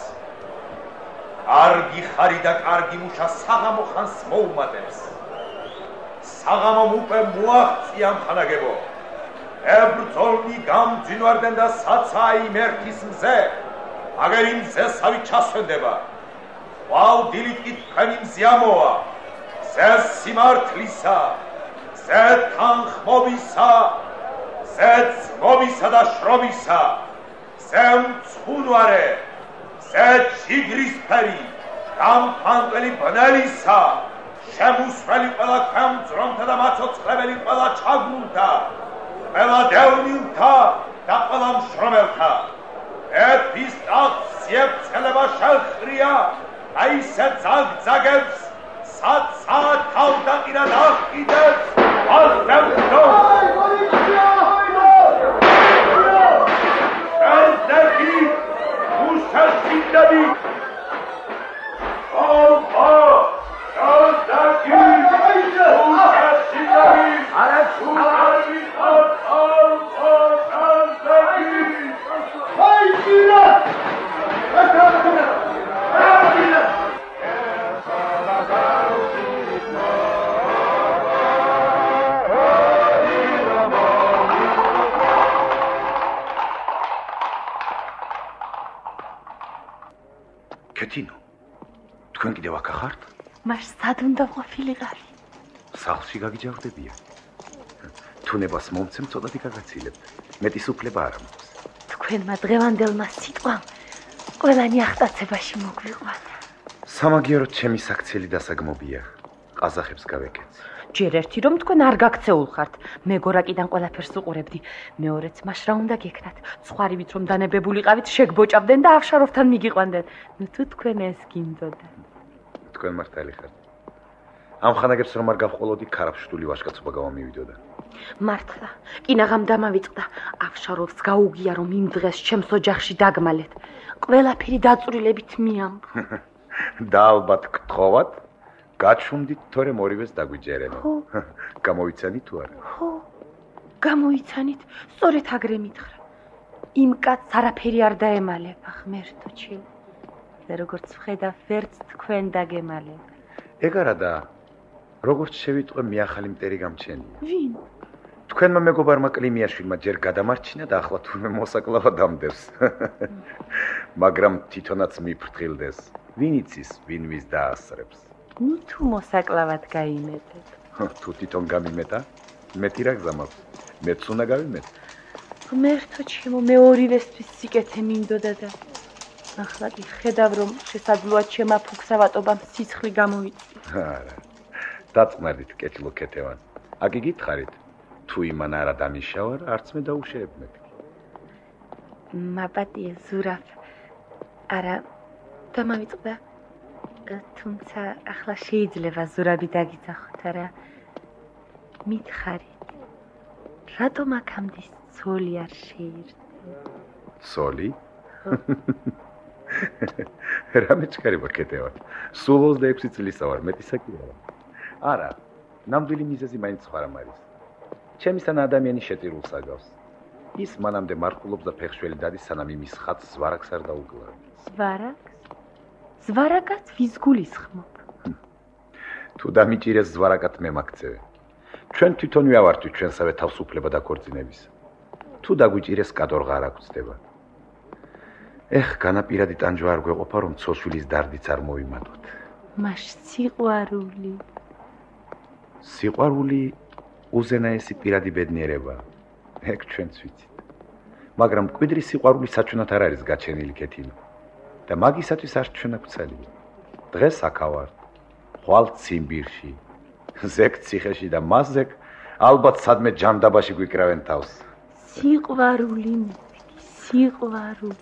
კარგი ხარი და კარგი მუშა საღამო ხანს მოუმატებს. საღამომ უკვე მოაღწია ამხანაგებო. ებრძოლნი გამძინვარდნენ და საცა იმ ერთის მზე. აგერ იმ მზესავით ჩასვენდება. ვალ დილით კი თქვენი მზიამოა. მზე სიმართლისა, მზე თანხმობისა, მზე ძმობისა და შრომისა, მზე მცხუნვარე, მზე ჯიგრისფერი, გამფანტველი ბნელისა, შემუსველი ყველა ქვემძრომთა და მაცოცხლებელი ყველა ჩაგულთა, ყველა დევნილთა და ყველა მშრომელთა. ერთის ტახტს სიებცელება შეხრია, და ისე ძაგძაგებს, საცა თავდაყირა დაყიდებს, ასებდო. შენზები, უშაშიდები. ოპა, შენზები, უშაშიდები. არა, შუარი, ოპა, შენზები. აი, გინა! კეთინო, თქვენ კიდევ აქ ხართ?
მას სად უნდა ყოფილიყავი?
სახლში გაგიჯავდებია. თუნებას მომცემ ცოტათი გაგაცილებთ. მეტის უფლება არ მაქვს.
თქვენმა დღევანდელმა სიტყვამ ყველანი ახტაცებაში მოგვიყვანა.
სამაგიეროდ ჩემი საქციელი დასაგმობია. ყაზახებს გავეკეცი.
ჯერ ერთი რომ თქვენ არ გაქცეულ ხართ, მეგორაკიდან ყველაფერს უყურებდი. მეორეც მას რა უნდა გეკნათ? ცხვარივით რომ დანებებულიყავით, შეგბოჭავდნენ და ავშაროვთან მიგიყვანდნენ. ნუ თუ თქვენ ეს გინდოდა.
თქვენ მართალი ხართ. ამ ხანაგებს რომ არ გავყოლოდი, ქარაფშტული ვაშკაცობა გავამივიდოდა.
მართლა, კინაღამ დამავიწყდა. ავშაროვს გაუგია რომ იმ დღეს ჩემს ოჯახში დაგმალეთ. ყველაფერი დაწვრილებით მიამბ.
და ალბათ გთხოვათ, გაჩვმდით თორემ ორივეს დაგვიჯერებო. გამოიცანით თუ არა?
ხო, გამოიცანით, სწორედ აგრე მითხრა. იმ კაცს არაფერი არ დაემალება, ღმერთო ჩემო. და როგორც ვხედავ, ვერც თქვენ დაგემალება.
ეგ არა და როგორც შევიტყვე, მე ახალი მტერი გამჩენია.
ვინ?
თქვენმა მეგობარმა კლიმიაშვილმა ჯერ გადამარჩინა და ახლა თურმე მოსაკლავა დამდევს. მაგრამ თვითონაც მიფრთხილდეს. ვინ იცის, ვინ ვის დაასწრებს.
ნუ თუ მოსაკლავად გაიმეტეთ.
თუ თვითონ გამიმეტა, მეტი რა გზა მაქვს. მეც უნდა გავიმეტ.
ღმერთო ჩემო, მე ორივესთვის სიკეთე მინდოდა და ახლა კი ხედავ რომ შესაძლოა ჩემა ფუქსავატობამ სიცხლი გამოიწვია.
არა. დაწმარდით კეთილო კეთევან. აგი გითხარით, თუ იმან არა დამიშავა, არც მე დაუშეებმეთ.
მაპატია ზურაფ. არა, დამავიწყდა. თუმცა ახლა შეიძლება ზურაბი დაგიძახოთ, არა? მითხარით. რატომ აქამდე ცოლი არ შეირთე?
ცოლი? რამე ჩქარება კეთევა. სულ ოცდაექვსი წლისა ვარ, მეტისა კი არა. არა, ნამდვილი მიზეზი მაინც სხვა რამ არის. ჩემისთან ადამიანი შეტირულს აგავს. ის მანამდე მარხულობს და ფეხშველი დადის, სანამ იმის ხატს ზვარაკს არ დაუკლავ.
ზვარაკს? ზვარაკაც ვის გულისხმობ?
თუ დამიჭირეს ზვარაკად მე მაგცევე. ჩვენ თვითონვე ავართვით ჩვენსავე თავისუფლება და ქორწინების. თუ დაგვიჭირეს კადორღა არ აგვწდება. ეხ, განაპირადი ტანჯვა არ გვეყოფა, რომ ცოლშვილის დარდიც არ მოვიმატოთ.
მას სიყვარული.
სიყვარული უზენაესი პირადი ბედნიერება. ეგ ჩვენც ვიცით. მაგრამ მკვიდრი სიყვარული საჩვენად არ არის გაჩენილი კეთილო. და მაგისათვის არ ჩვენა გვცელია. დღეს აქავარ, ხვალ ციმბირში, ზეგ ციხეში და მასზეგ ალბათ სადმე ჯანდაბაში გვიკრავენ თავს.
სიყვარული, სიყვარული.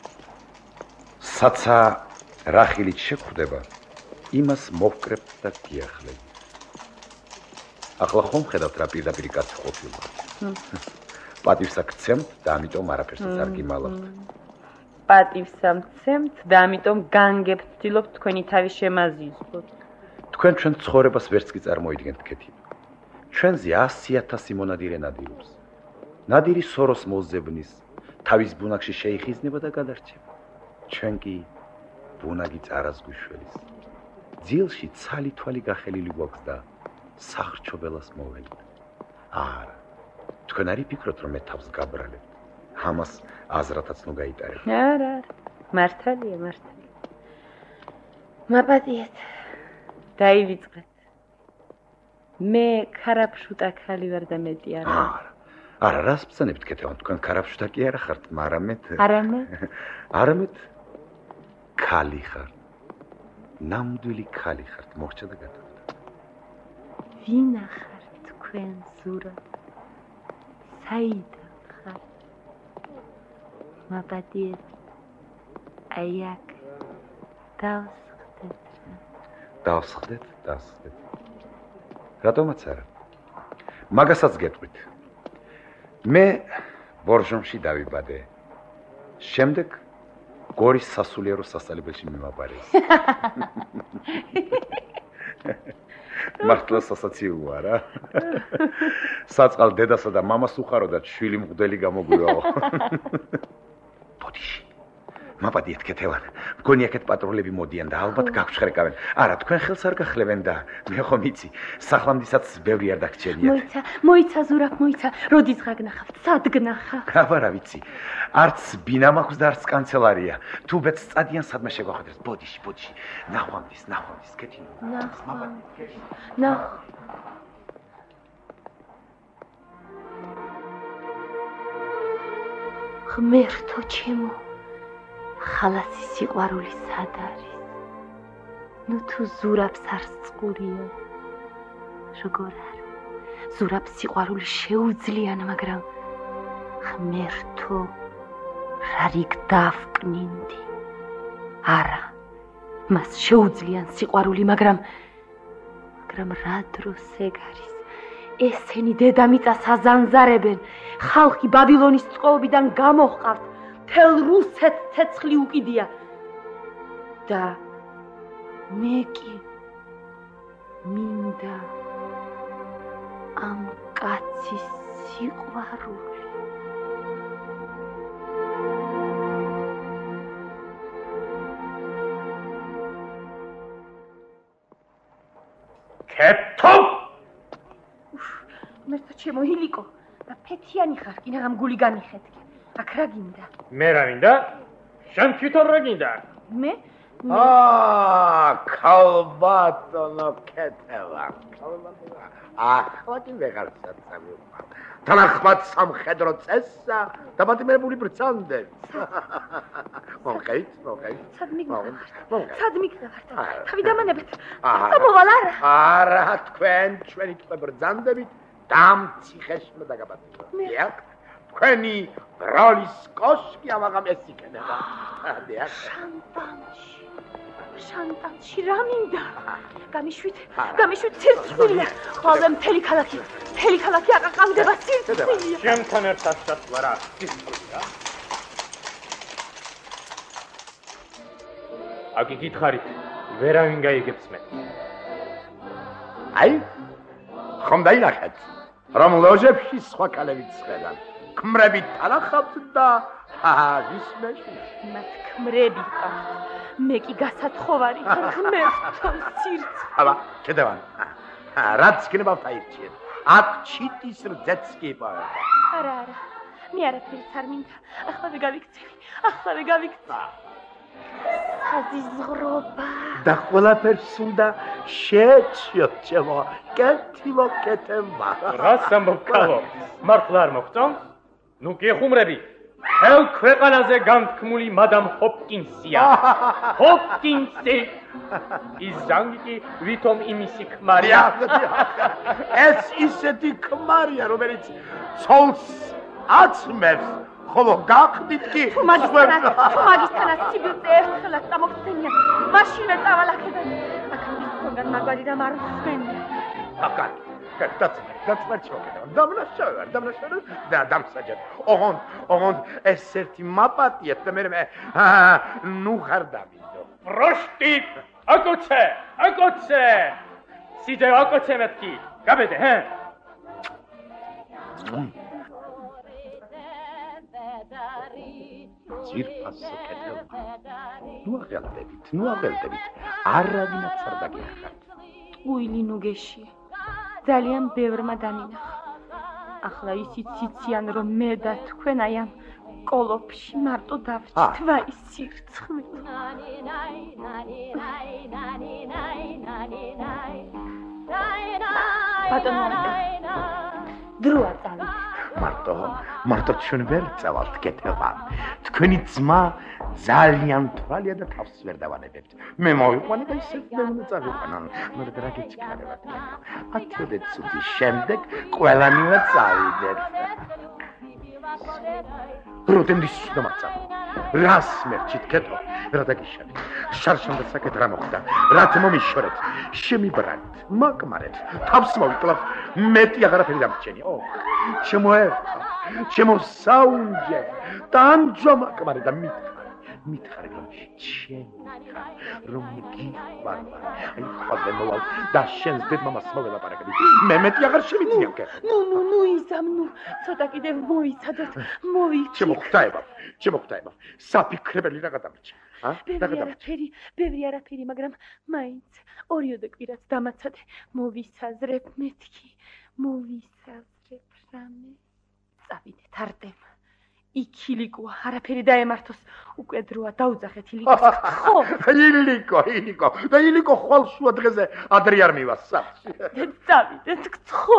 საცა რა ხილით შეხვდება, იმას მოვკრებთ და გიახლებ. ახლა ხომ ხედავთ რა პირდაპირ კაცი ყოფილა. პატივს აქცემთ და ამიტომ არაფერსაც არ გიმალავთ.
პატივს ამცემთ და ამიტომ განგებთ, ვცდილობთ თქვენი თავი შემაზიზღოთ.
თქვენ ჩვენ ცხოვრებას ვერც კი წარმოიდგენთ კეთილო. ჩვენზე ასი ათასი მონადირე ნადირობს. ნადირი სოროს მოძებნის, თავის ბუნაგში შეიხიზნება და გადარჩება. ჩვენ კი ბუნაგი წარას გვიშველის. ძილში ცალი თვალი გახელილი გვაქვს და სახრჩობელას მოველით. არა, თქვენ არ იფიქროთ, რომ მე თავს გაბრალებთ. ამას აზრათაც ნუ გაიტარებ.
არა, მართალია, მართალია. მაპატიეთ, დაივიწყეთ. მე ქარაფშუტა ხალი ვარ და მეტი არა.
არა, არა, რას ბრძანებთ კეთევან, თქვენ ქარაფშუტა კი არა ხართ, არამედ
არამედ
არამედ ქალი ხართ. ნამდვილი ქალი ხართ, მოხჭა და გადავიდა.
ვინახარ თქვენ ზურაბ საიდან ხარ მაბადიეთ აი აქ დავსხდეთ
დავსხდეთ დავსხდეთ რატომაც არა მაგასაც გეტყვით მე ბორჟომში დავიბადე შემდეგ გორის სასულიერო სასწავლებელში მიმაბარე მართლა სასაცილოა რა საწყალ დედასა და მამას უხაროდა შვილი მღვდელი გამოგვივალო ბოდიში მაბადიეთ კეთევან მგონი აქეთ პატრულები მოდიან და ალბათ გაგჩხრეკავენ არა თქვენ ხელს არ გახლებენ და მე ხომ იცი სახლამდისაც ბევრი არ დაგჭერიათ
მოიცა მოიცა ზურაბ მოიცა როდის გაგნახავთ სად გნახავ
აბარა ვიცი არც ბინა მაქვს და არც კანცელარია თუ ბეც წადიან სადმე შეგვახედრეს ბოდიში ბოდიში ნახვამდის ნახვამდის კეთილი
ნახვამდის ნახ ღმერთო ჩემო ხალასი სიყვარული სად არის? ნუ თუ ზურაბს არ წყურია. როგორ არა? ზურაბს სიყვარული შეუძლიან, მაგრამ ღმერთო რა რიგ დავკნინდი. არა, მას შეუძლიან სიყვარული, მაგრამ მაგრამ რა დროს ეგ არის? ესენი დედამიწას აზანზარებენ, ხალხი ბაბილონის წყობიდან გამოჰყავთ, თელ რუსეთს ცეცხლი უკიდია. და მე კი მინდა ამ კაცის სიყვარული.
კეთო
მერტო ჩემო ილიკო და ფეთიანი ხარ კი ნაღამ გული განიხეთკე აქ რა გინდა
მე რა მინდა შენ თვითონ რა გინდა
მე
აა ქალბატონო კეთელა ახლა კი ვეღარ საწამიო თანახმად სამხედრო წესსა და მათმებული ბრძანდებს მომხეით მომხეით
სად მიგდავართ სად მიგდავართ თავი დამანებეთ წამოვალ არა
არა თქვენ ჩვენი თვე ბრძანდებით დამციხეშმა დაგაბატონო დიახ თქვენი ბროლის კოშკი ამაღამ ეს იქნება დიახ
შანტანში შანტანში რა მინდა გამიშვით გამიშვით სირცხვილია ხოლმე მთელი ქალაქი მთელი ქალაქი აყაყავდება სირცხვილია
ჩემთან ერთად სათვარა სირცხვილია აგი გითხარით ვერავინ გაიგებს მე
აი ხომ დაინახეთ რომ ლოჟებში სხვა ქალებიც ხედან ქმრები თანახავთ და ვისმეში
მათ ქმრები ყავთ მე კი გასათხოვარი ღმერთო სირც
აბა კედევან რაც იქნება ფაირჩიეთ აქ ჩიტის რძეც კი იპოვება
არა არა მე არაფერს არ მინდა ახლა გავიქცევი ახლა გავიქცევი აზიზღრობა
და ყველაფერს უნდა შეეჩიო ჩემო კეთილო კეთება
რას ამბობ კალო მართლა არ მოგწონს ნუ გიხუმრები ჰელ ქვეყანაზე განთქმული მადამ ჰოპკინსია ჰოპკინსი ის ზანგი ვითომ იმისი ქმარია
ეს ისეთი ქმარია რომელიც ცოლს აცმევს ხოლო გახდით კი
თუ მაგისთანაც თუ მაგისთანაც სიბილზე ერთხელაც წამოგცენია მაშინვე წავალ აქედან აქამდე თქვენგან მაგვარი და მარხენია
აკან კაცაც კაცმარჩ მოკედა დამნაშავე დამნაშავე და დამსაჯეთ ოღონდ ოღონდ ეს ერთი მაპატიეთ და მე მე ნუ ხარ დამიდო
პროშტი აკოცე აკოცე სიძე აკოცე მეთქი გაბედე ჰე
ძირფასო კეთილ ნუ აღელდებით ნუ აღელდებით არავინაც არ დაგიხართ
უილი ნუგეშია ძალიან ბევრმა დამინახა. ახლა ისიც იციან რომ მე და თქვენ აი ამ კოლოფში მარტო დავრჩით ვაი სირცხვი. ბატონო დროა წავიდეთ.
მარტო მარტო ჩვენ ვერ წავალთ კეთება. თქვენი ძმა ძალიან თვალია და თავს ვერ დავანებებთ. მე მოვიყვანე და ისე მე უნდა წავიყვანონ. მაგრამ რა გეჩქარებათ? ათიოდე წუთის შემდეგ ყველანი უნდა წავიდეთ. როდენდის დამაცა. რას მერჩით კეთო? რა დაგიშალე? შარშან და საკეთ რა მოხდა? რაც მომიშორეთ? შემიბრალთ, მაგმარეთ, თავს მოვიკლავ, მეტი აღარაფერი დამრჩენი. ოხ, შემოერთა, შემოსაუნჯე, დამჯამაკმარე და მითხარ, მითხარ რომ შემიქა, რომ გიყვარვა. აი, ხვალ მოვალ და შენს დედმამას მოველაპარაკები. მე მეტი აღარ შემიძლია მკე.
ნუ, ნუ, ნუ იზამ, ნუ, ცოტა კიდევ მოიცადოთ, მოვიქი.
შემოხტაება, შემოხტაება. საფიქრებელი რა გადამრჩა.
ბევრი არაფერი, ბევრი არაფერი, მაგრამ მაინც ორიოდე კვირაც დამაცადე, მოვისაზრებ მეთქი, მოვისაზრებ რამე. წავიდეთ არტემ. იქილიკო, არაფერი დაემართოს, უკვე დროა დაუძახეთ ილიკოს. ხო,
ილიკო, ილიკო, და ილიკო ხვალ შუა დღეზე ადრე არ მივა სახლში.
წავიდეთ, ხო.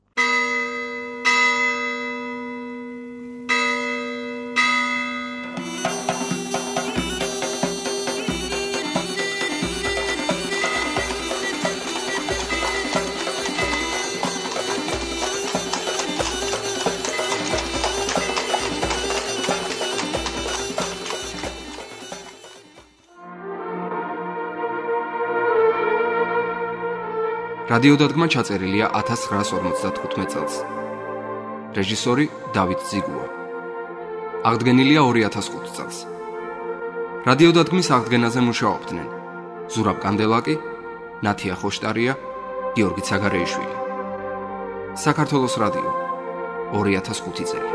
რადიოდადგმა ჩაწერილია ათას ცხრაას ორმოცდათხუთმეტ წელს. რეჟისორი დავით ზიგუა. აღდგენილია ორი ათას ხუთი წელს. რადიოდადგმის აღდგენაზე მუშაობდნენ ზურაბ კანდელაკი, ნათია ხოშტარია, გიორგი ცაგარეიშვილი. საქართველოს რადიო ორი ათას ხუთი წელი.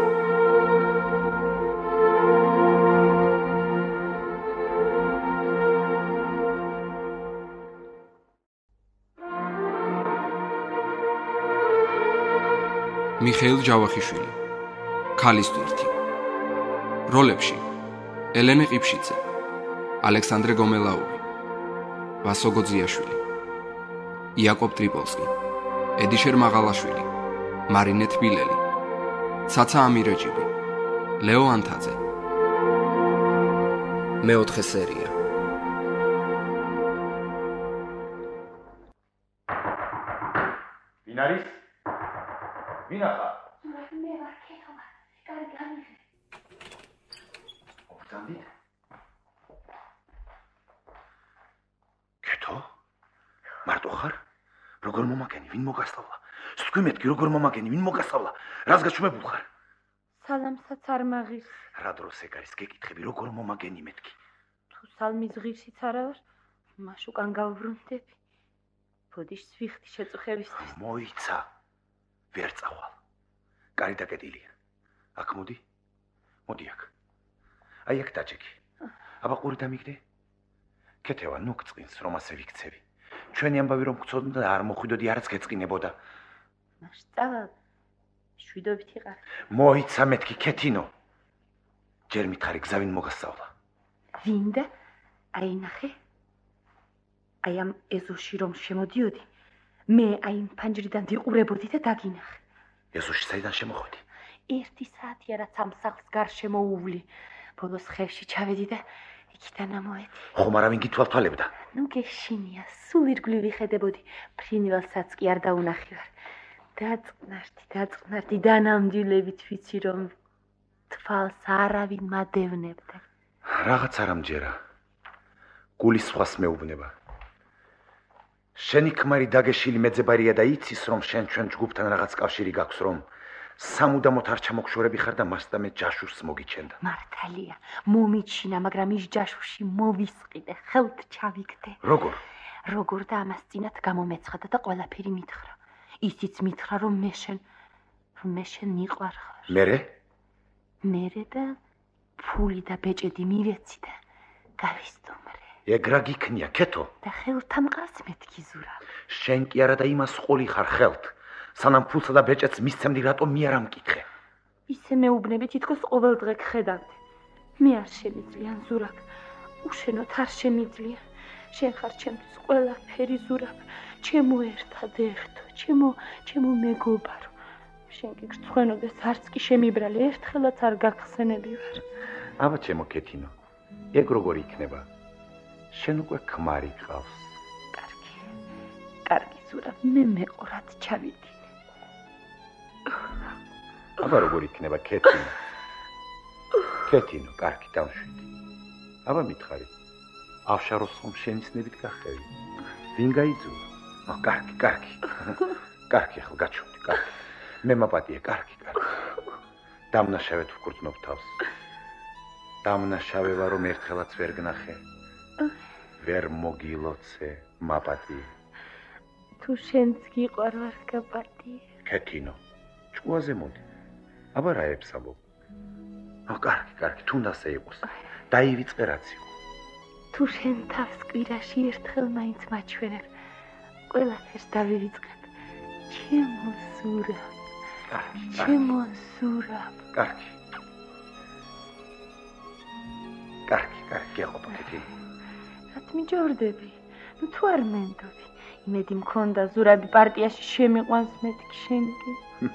მიხეილ ჯავახიშვილი, ქალის ტვირთი. როლებში: ელენე ყიფშიძე, ალექსანდრე გომელაური, ვასო გოძიაშვილი, იაკობ ტრიპოლსკი, ედიშერ მაღალაშვილი, მარინე თბილელი, ცაცა ამირეჯიბი, ლეო ანთაძე. მეოთხე სერია.
ვინ არის? ვინ ახარ?
მე ვარ კეთობა. კარგი გამიგე.
ოფთანდით? კეთო? მარტო ხარ? როგორ მომაკენი? ვინ მოგასწავლა? სთქვი მეთქი, როგორ მომაკენი? ვინ მოგასწავლა? რას გაჩვენებულ ხარ?
სალამსაც არ მაღირს.
რა დროს ეგ არის გეკითხები, როგორ მომაკენი მეთქი?
თუ სალმის ღირსიც არა ვარ, მაშ უკან გავბრუნდები. ბოდიშს ვიხდი შეწუხებისთვის.
მოიცა. ვერ წავალ. კარი დაკეტილია. აქ მოდი. მოდი აქ. აი აქ დაჭექი. აბა ყური დამიგდე. კეთევა, ნუ გწყინს რომ ასე ვიქცევი. ჩვენი ამბავი რომ გწოდნ და არ მოხვიდოდი, არც გეწყინებოდა.
მაშ წავალ. შვიდობით იყარ.
მოიცა მეთქი კეთინო. ჯერ მითხარი გზავინ მოგასწავლა.
ვინდა? აი ნახე. აი ამ ეზოში რომ შემოდიოდი, მე აი იმ ფანჯრიდან ვიყურებოდი და დაგინახე.
ეზოში საიდან შემოხვედი?
ერთი საათია რაც ამ სახლს გარშემო უვლი. ბოლოს ხევში ჩავედი და იქიდან ამოვედი.
ხომ არავინ გითვალთვალებდა?
ნუ გეშინია, სულ ირგვლივ ვიხედებოდი, ფრინველსაც კი არ დაუნახივარ. დაწყნართი, დაწყნართი და ნამდვილებით ვიცი რომ თვალს არავინ მადევნებდა.
რაღაც არ ამჯერა. გულის სხვას მეუბნება. შენი ქმარი დაგეშილი მეძებარია და იცის რომ შენ ჩვენ ჯგუფთან რაღაც კავშირი გაქვს რომ სამუდამოდ არ ჩამოგშორები ხარ და მას და მე ჯაშუშს მოგიჩენდა.
მართალია, მომიჩინა, მაგრამ ის ჯაშუში მოვისყიდე, ხელთ ჩავიგდე.
როგორ?
როგორ და ამას წინათ გამომეცხადა და ყველაფერი მითხრა. ისიც მითხრა რომ მე შენ რომ მე შენ მიყვარ ხარ.
მერე?
მერე და ფული და ბეჭედი მივეცი და გავისტუმრე.
ეგ რა გიქნია, კეთო?
და ხელთან მყავს მეთქი ზურა.
შენ კი არა და იმას ყოლი ხარ ხელთ. სანამ ფულსა და ბეჭედს მისცემდი, რატომ მე არ ამკითხე?
ისე მეუბნები თითქოს ყოველ დღე გხედავდი. მე არ შემიძლია ზურაკ. უშენოდ არ შემიძლია. შენ ხარ ჩემთვის ყველაფერი ზურაკ. ჩემო ერთადერთო, ჩემო, ჩემო მეგობარო. შენ კი გრცხვენოდეს, არც კი შემიბრალი, ერთხელაც არ გაგხსენებივარ.
აბა ჩემო კეთინო, ეგ როგორ იქნება? შენ უკვე ქმარი გყავს.
კარგი. კარგი ზურაბ, მე მეყურად ჩავიდინე.
აბა როგორ იქნება კეთინო? კეთინო, კარგი, დამშვიდი. აბა მითხარი. ავშაროს ხომ შენიშნებით გახევი? ვინ გაიძულა? ა, კარგი, კარგი. კარგი, ახლა გაჩვენდი, კარგი. მე მაპატია, კარგი, კარგი. დამნაშავედ ვკურწნობ თავს. დამნაშავება რომ ერთხელაც ვერ გნახე. ვერ მოგილოცე, მაპატია.
თუ შენც გიყვარ ვარ გაპატია.
კეთინო, ჭკუაზე მოდი. აბა რა ებსაბო? ა, კარგი, კარგი, თუნდაც იყოს. დაივიწყე რაც იყო.
თუ შენ თავს კვირაში ერთხელ მაინც მაჩვენებ, ყველაფერს დავივიწყებ. ჩემო ზურაბ,
კარგი,
ჩემო ზურაბ.
კარგი. კარგი, კარგი, გეყოფა კეთილი.
რაც მიჯორდები, ნუ თუ არ მენდობი, იმედი მქონდა ზურაბი პარტიაში შემიყვანს მეთქი შენ კი.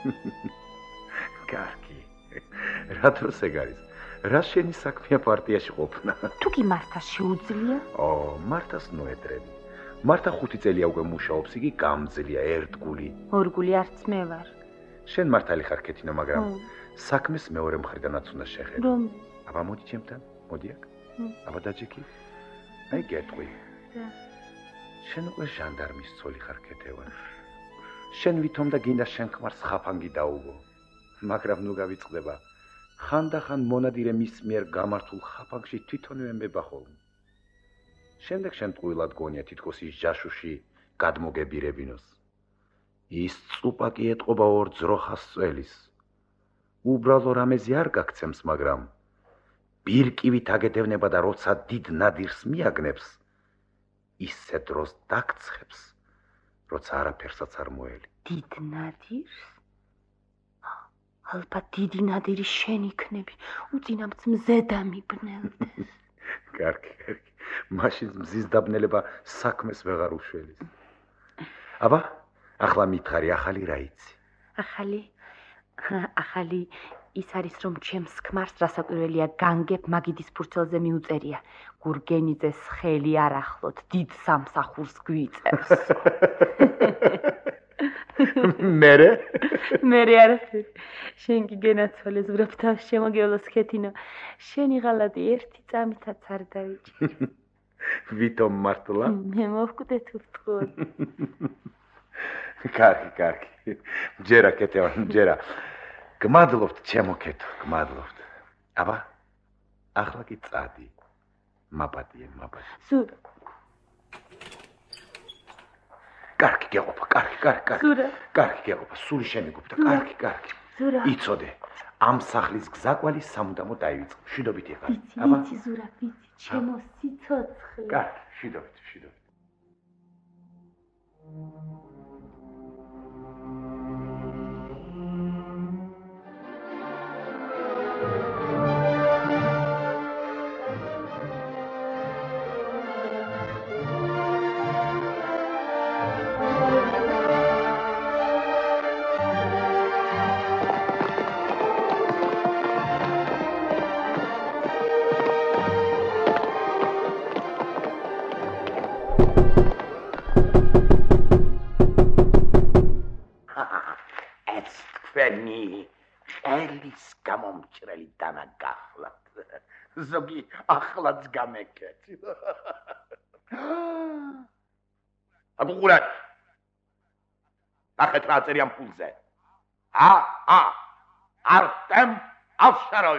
კარგი. რა დროს ეგ არის? რა შენი საქმეა პარტიაში ყოფნა?
თუ კი მართას შეუძლია?
ო, მართას ნოედრები. მართა ხუთი წელია უკვე მუშაობს, იგი გამძლეა, ერთგული.
ორგული არც მე ვარ.
შენ მართალი ხარ კეთინო, მაგრამ საქმეს მეორე მხრიდანაც უნდა შეხედო.
რომ?
აბა მოდი ჩემთან, მოდი აქ. აბა დაჯექი. აი გეტყვი.
და.
შენ უკვე ჟანდარმის ცოლი ხარ კეთევან. შენ ვითომ და გინდა შენ ქმარს ხაფანგი დაუგო. მაგრამ ნუ გავიწყდება. ხანდახან მონადირე მის მიერ გამართულ ხაფანგში თვითონვე მება ხოლმე. შემდეგ შენ ტყუილად გონია თითქოს ის ჯაშუში გადმოგებირებინოს. ის წუპა კი ეტყობა ორ ძროხას წველის. უბრალო რამეზე არ გაგცემს, მაგრამ ბირკივით აგედევნება და როცა დიდ ნადირს მიაგნებს, ისე დროს დაგცხებს, როცა არაფერსაც არ მოელი.
დიდ ნადირს? ალბათ დიდი ნადირი შენ იქნები, უწინამც მზე დამიბნელდეს.
კარგი, კარგი. მაშინ მზის დაბნელება საქმეს ვეღარ უშველის. აბა, ახლა მითხარი, ახალი რა იცი?
ახალი? ახალი ის არის, რომ ჩემს ქმარს რასაკვირველია განგებ მაგიდის ფურცელზე მიუწერია. გურგენიძეს ხელი არ ახლოთ, დიდ სამსახურს გვიწევს.
მერე?
მერე არაფერი. შენ კი გენაცვალე ზურაბ თავს შემოგევლოს კეთინო. შენი ღალატი ერთი წამითაც არ დავიჭირე.
ვითომ მართლა?
მე მოვკვდე თუ ვთქვა.
კარგი, კარგი. ჯერა კეთევან, ჯერა. გმადლობთ ჩემო კეთო, გმადლობთ. აბა, ახლა კი წადი. მაპატიე, მაპატიე.
ზურაბ.
კარგი გეყოფა, კარგი, კარგი, კარგი.
ზურაბ.
კარგი გეყოფა, სული შემიგუფდა, კარგი, კარგი.
ზურაბ.
იცოდე, ამ სახლის გზაკვალი სამუდამო დაივიწყო. შიდობით ეხლა.
აბა. ვიცი, ზურაბ, ვიცი, ჩემო სიცოცხლე.
კარგი, შიდობით, შიდობით.
გამომჭრელი დანა გახლავთ. ზოგი ახლაც გამეკეთ. აგუღურად. ახეთ რა წერიან ფულზე. ა, ა. არტემ ავშაროვი.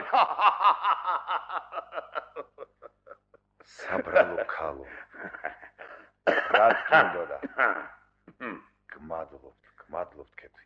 საბრალო ქალო. რა გინდოდა? გმადლობთ, გმადლობთ კეთილი.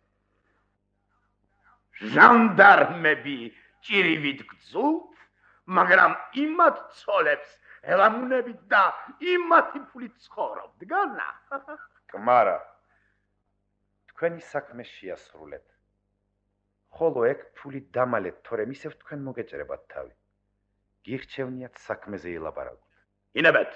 ჟანდარმები ჭირივით გძულთ, მაგრამ იმათ ცოლებს ელამუნებით და იმათი ფულით ცხოვრობდგანა.
გმარა, თქვენი საქმე შეასრულეთ. ხოლო ეგ ფული დამალეთ, თორემ ისევ თქვენ მოგეჭრებათ თავი. გირჩევნიათ საქმეზე ელაპარაკოთ.
ინებეთ.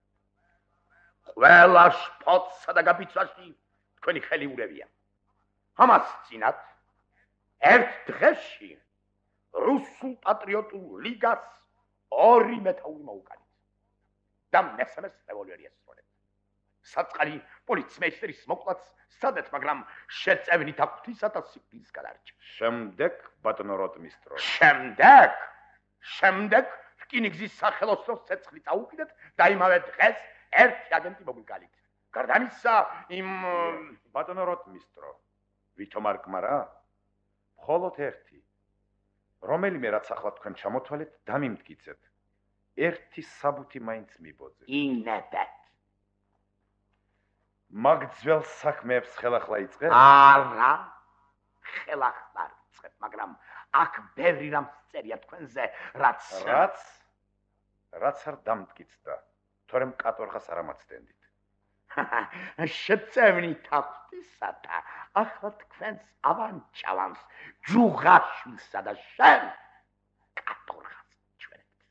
ყველა შფოთსა და გაფიცვაში თქვენი ხელი ურევია. ამას წინათ ერთ დღეში რუსულ პატრიოტულ ლიგას ორი მეთაური მოუყანით და მესამეს რევოლვერი ესწრებოდა. საწყალი პოლიცმეისტრის მოკლაც სადეთ, მაგრამ შეწევნით აქვთისა და სიკვდილს გადარჩა.
შემდეგ ბატონო როტმისტრო.
შემდეგ, შემდეგ რკინიგზის სახელოსნოს ცეცხლი წაუყიდეთ და იმავე დღეს ერთი აგენტი მოგვიგალით. გარდა ამისა, იმ
ბატონო როტმისტრო, ვითომ არ გმარა? მხოლოდ ერთი. რომელიმე რაც ახლა თქვენ ჩამოთვალეთ, დამიმტკიცეთ. ერთი საბუთი მაინც მიბოძეთ.
ინებეთ.
მაგ ძველ საქმეებს ხელახლა იწყებ?
არა, ხელახლა არ იწყებ, მაგრამ აქ ბევრი რამ წერია თქვენზე, რაც
რაც რაც არ დამტკიცდა, თორემ კატორღას არ ამაცდენდით.
შეწევნით აქვთისა და ახლა თქვენს ავანჩალანს ჯუღაშვილსა და შენ კატორღას ჩვენებთ.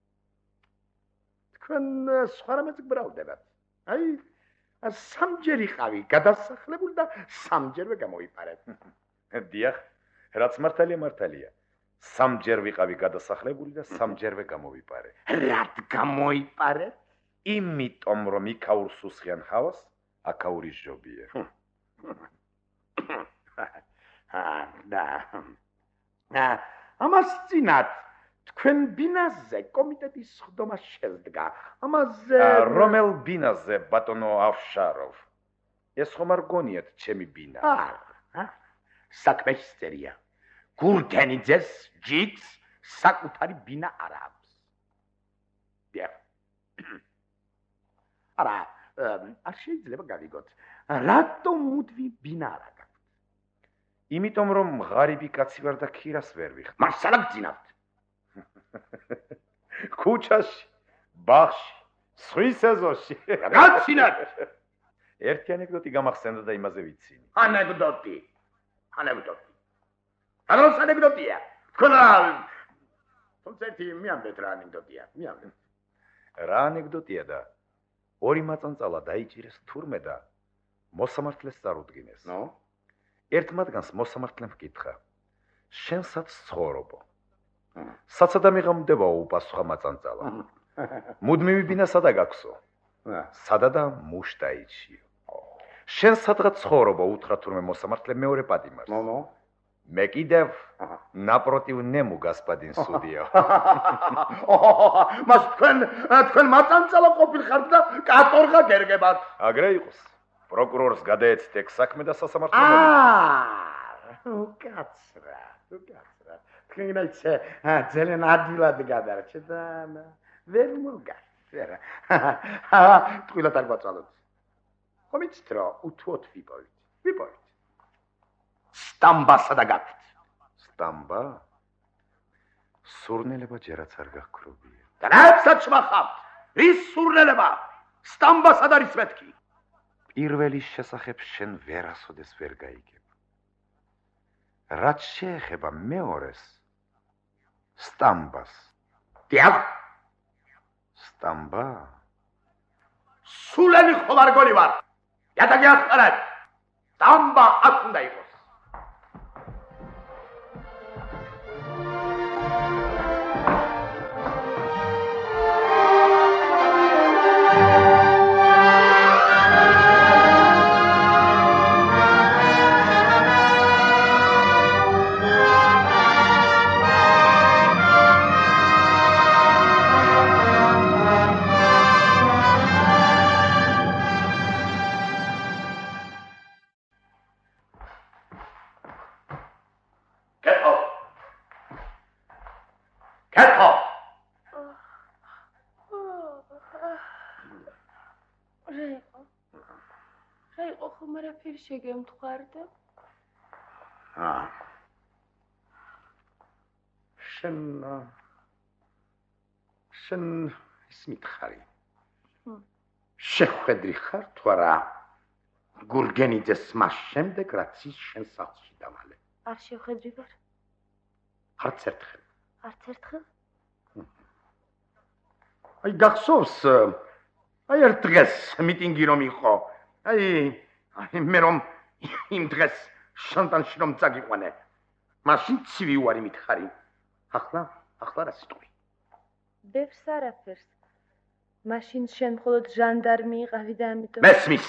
თქვენ სხვა რამეც გბრალდებათ. აი სამჯერ იყავი გადასახლებული და სამჯერვე გამოვიპარეთ.
დიახ, რაც მართალია მართალია. სამჯერ ვიყავი გადასახლებული და სამჯერვე გამოვიპარე.
რად გამოიპარეთ?
იმიტომ რომ იქაურ სუსხიან ჰავას აქაური ჟობია.
და ამას წინათ თქვენ ბინაზე კომიტეტის ხდომა შედგა. ამაზე
რომელ ბინაზე ბატონო ავშაროვ? ეს ხომ არ გონიათ ჩემი ბინა?
არა, საქმე წერია. გურგენიძეს ჯიქს საკუთარი ბინა არ აქვს. დიახ. არა, არ შეიძლება გავიგოთ. რატომ მუდმივი ბინა არ აქვს?
იმიტომ რომ ღარიბი კაცი ვარ და ქირას ვერ ვიხდი.
მასალა გძინავთ.
ქუჩაში, ბაღში, სხვის ეზოში.
გაცინათ.
ერთი ანეკდოტი გამახსენდა და იმაზე ვიცინი.
ანეკდოტი. ანეკდოტი. ანოს ანეკდოტია. თქვენ თუმცა ერთი მიამდეთ რა ანეკდოტია. მიამდეთ.
რა ანეკდოტია და ორი მაწანწალა დაიჭირეს თურმე და მოსამართლეს წარუდგინეს.
ნო?
ერთ მათგანს მოსამართლემ ჰკითხა: შენსაც ცხოვრობო. საცადამი გამდებაო უპასუხა მაწანწალა. მუდმივი ბინა სადა გაქვსო? სადა და მუშტაიჩიო. შენ სადღაც ცხოვრობო უთხრა თურმე მოსამართლემ მეორე პატიმარს.
ნო, ნო.
მე კიდევ ნაპროტივ ნემუ გასპადინ სუდიო.
მას თქვენ თქვენ მაწანწალა ყოფილხართ და კატორღა გერგებათ.
აგრე იყოს. პროკურორს გადაეცით ეგ საქმე და სასამართლო.
აა, უკაცრა, უკაცრა. თქვენ ისე ძალიან ადვილად გადარჩეთ და ვერ მოგასწრა. თქვენად არ გვაწალოთ. ხომიცით რა, უთუოთ ვიპოვით. ვიპოვით. სტამბასა და გაქვთ.
სტამბა? სურნელება ჯერაც არ გაქრობია.
და რასაც შმახავთ? ის სურნელება? სტამბასა და არის მეთქი.
პირველის შესახებ შენ ვერასოდეს ვერ გაიგებ. რაც შეეხება მეორეს, სტამბას.
დიახ.
სტამბა?
სულელი ხომარგონი ვარ. იატაკი ახალად. სტამბა აქ უნდა იყოს.
შეგემთხვარდა?
აა. შენ შენ ის მითხარი. შეხვედრი ხარ თუ არა? გურგენიძეს მას შემდეგ რაც ის შენ სახლში დავალე.
არ შეხვედრი ვარ.
არც ერთხელ.
არც ერთხელ?
აი გახსოვს? აი ერთ დღეს მიტინგი რომ იყო. აი აი მე რომ იმ დღეს შანტანში რომ წაგიყვანე. მაშინ ცივი უარი მითხარი. ახლა, ახლა რა სიტყვი?
ბევრს არაფერს. მაშინ შენ მხოლოდ ჟანდარმი იყავი და ამიტომ
მესმის.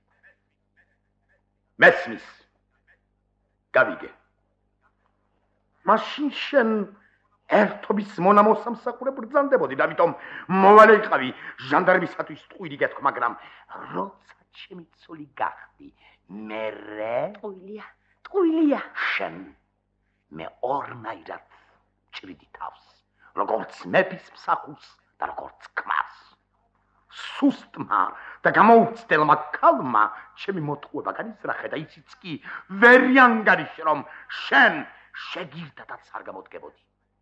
მესმის. გავიგე. მაშინ შენ ერთობის მონამოსამსახურე ბრძანდებოდი, ამიტომ მოვალე იყავი ჟანდარმისათვის ტყუილი გეთქ, მაგრამ როცა ჩემი ცოლი გახდი, მერე
ტყუილია, ტყუილია.
შენ მე ორნაირად ჭრიდი თავს, როგორც მეფის მსახურს და როგორც ქმარს. სუსტმა და გამოუცდელმა ქალმა ჩემი მოტყუება განიზრახე და ისიც კი ვერ ანგარიშე, რომ შენ შეგირდადაც არ გამოდგებოდი.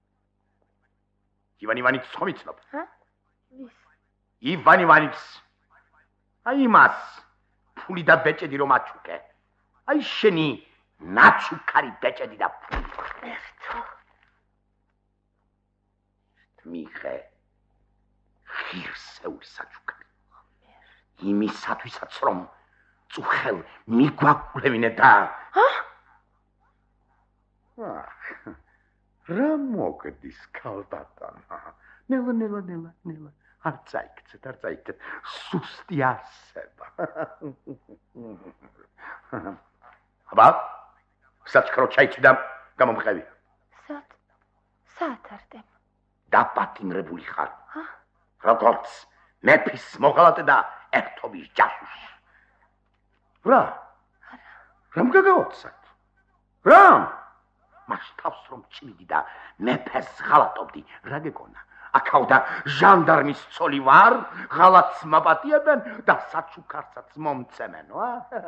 ივან ივანიც ხომ იცნობ?
ჰა? ვის?
ივან ივანიც. აი მას ფული და ბეჭედი რომ აჩუქე. აი შენი ნაჩუქარი ბეჭედი და ფული.
ერთო.
მიხე. ხირსეული საჩუქარი. იმისათვისაც რომ წუხელ მიგვაგულევინე და
ჰა?
რა მოგდის ქალბატონა? ნელა ნელა ნელა ნელა. არ წაიქცეთ, არ წაიქცეთ. სუსტი არსება. აბა, საჩქარო ჩაიცი და გამომყევი.
სად? სად არტემ?
დაპატიმრებული ხარ.
ჰა?
როგორც მეფის მოღალატე და ერთობის ჯაშუში. რა? რამ გაგაოცეთ? რამ? მას თავს რომ ჭმიდი და მეფეს ღალატობდი, რა გეკონა? აქაუდა ჟანდარმის ცოლი ვარ, ღალატს მაპატიებენ და საჩუქარსაც მომცემენ, ვა?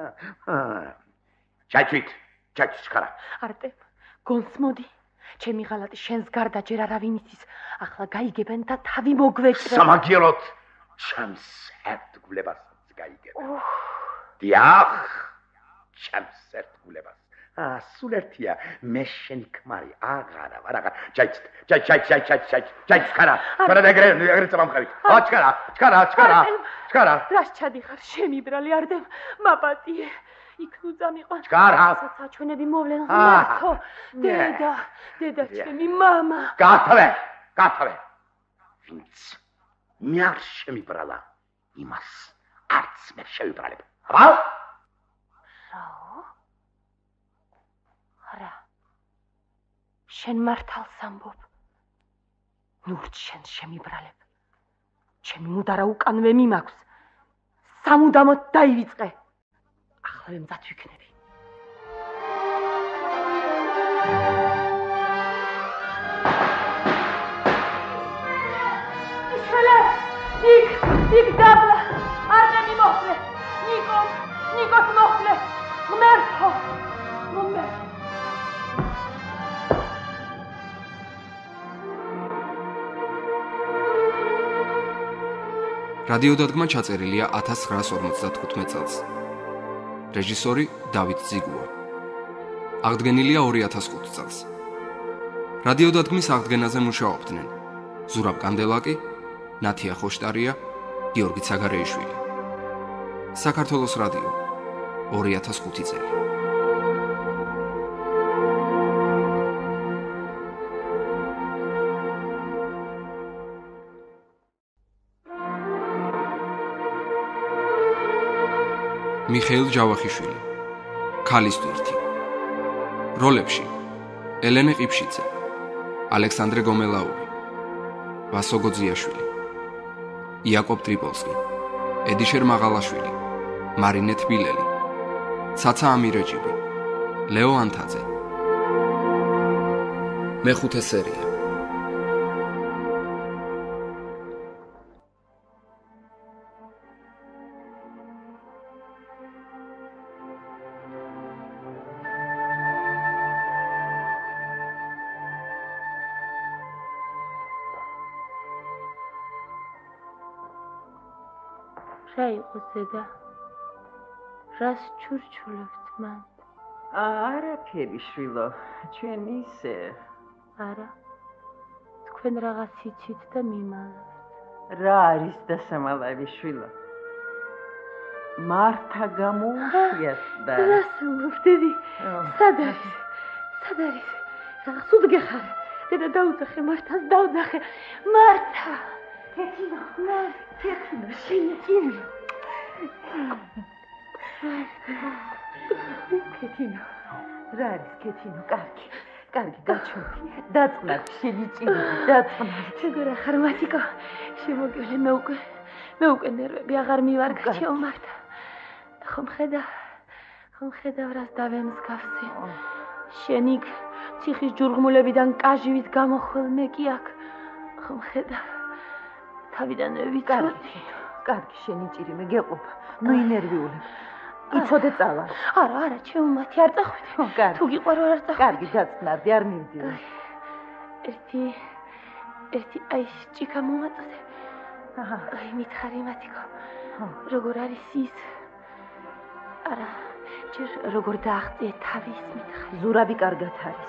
ჩაიცვით, ჩაიცვით ხარა.
არტემ, გონს მოდი. ჩემი ღალატი შენს გარდა ჯერ არავინ იცის. ახლა გაიგებენ და თავი მოგვეჭრე.
სამაგიეროდ ჩემს ერთგულებასაც გაიგებენ. დიახ, ჩემს ერთგულებას. აა, სულ ერთია, მე შენი ქმარი აღარა ვარ, აღარ. ჩაიც, ჩაიც, ჩაიც, ჩაიც, ჩაიც, ჩაიც ხარა. ხარა და ეგრე, ეგრე წამამყევით. აა, ჩქარა, ჩქარა, ჩქარა, ჩქარა.
რას ჩადიხარ, შემიბრალი არტემ, მაპატიე. იქ ნუ წამიყვან.
ჩქარა.
საჩვენები მოვლენ ღმერთო. დედა, დედა ჩემი მამა.
გათავე, გათავე. ვინც მე არ შემიბრალა, იმას არც მე შევიბრალებ. აბა?
რაო? არა. შენ მართალს ამბობ. ნურჩ შენ შემიბრალებ. ჩემი მუდარა უკანვე მიმაქვს. სამუდამოდ დაივიწყე. ახლა მზად ვიქნები. ისველე, იქ, იქ დაბლა, არტემი მოხლე, ნიკო, ნიკოს მოხლე, ღმერთო, ღმერთო.
რადიოდადგმა ჩაწერილია ათას ცხრაას ორმოცდათხუთმეტ წელს. რეჟისორი დავით ზიგუა. აღდგენილია ორი ათას ხუთი წელს. რადიოდადგმის აღდგენაზე მუშაობდნენ ზურაბ კანდელაკი, ნათია ხოშტარია, გიორგი ცაგარეიშვილი. საქართველოს რადიო ორი ათას ხუთი წელი. მიხეილ ჯავახიშვილი, ქალის ტვირთი. როლებში: ელენე ყიფშიძე, ალექსანდრე გომელაური, ვასო გოძიაშვილი, იაკობ ტრიპოლსკი, ედიშერ მაღალაშვილი, მარინე თბილელი, ცაცა ამირეჯიბი, ლეო ანთაძე. მეხუთე სერია.
რა იყო ზედა? რას ჩურჩულებთ მან?
არაფერი შვილო, ჩვენ ისე.
არა. თქვენ რაღაც იცით და მიმალავთ.
რა არის დასამალავი შვილო? მართა გამოუშვიათ და
რასულობ დედი სად არის სად არის რაღაც სულ გეხარ დედა დაუძახე მართას დაუძახე მართა ქეთინო ქეთინო შენი ჭირი ქეთინო რა არის ქეთინო კარგი კარგი გაჩვენე დაწყნარ შენი ჭირი დაწყნარ შეგორა ხარ მათიკო შემოგივლე მე უკვე მე უკვე ნერვები აღარ მივარგა ჩემო მართა ხომ ხედავ ხომ ხედავ რას დავემსგავსე შენი ციხის ჯურღმულებიდან კაჟივით გამოხვალ მე კი აქ ხომ ხედავ თავიდანვე ვიცოდი კარგი შენი ჭირი მე გეყოფა ნუ ინერვიულებ იცოდე წავა არა არა ჩემო მათი არ წახვიდე თუ გიყვარო არ წახვიდე კარგი დაწნარდი არ მივდივარ ერთი ერთი აი ჭიქა მომაწოდე აჰა აი მითხარი მათიკო როგორ არის ის არა ჯერ როგორ დააღწიე თავის მითხარი
ზურაბი კარგად არის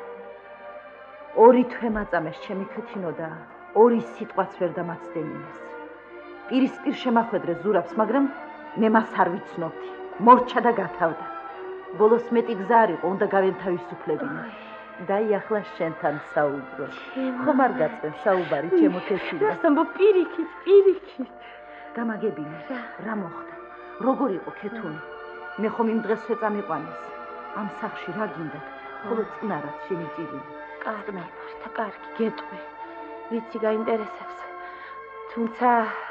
ორი თვე მაწამეს ჩემი ქეთინო და ორი სიტყვაც ვერ დამაცდენინეს პირისპირ შემახვედრე ზურაბს მაგრამ მე მას არ ვიცნობდი მორჩა და გათავდა ბოლოს მეტი გზა არ იყო უნდა გავენთავისუფლებინე დაი ახლა შენთან საუბრო ხომ არ გაწევს საუბარი ჩემო ქეთინო
რასამბო პირიქით პირიქით
გამაგებინე რა მოხდა როგორ იყო ქეთუნი მე ხომ იმ დღეს შეწამიყვანეს ამ სახში რა გინდათ ხოლო წნარად შენი ჭირი
კარგი მართა კარგი გეტყვი ვიცი გაინტერესებს თუმცა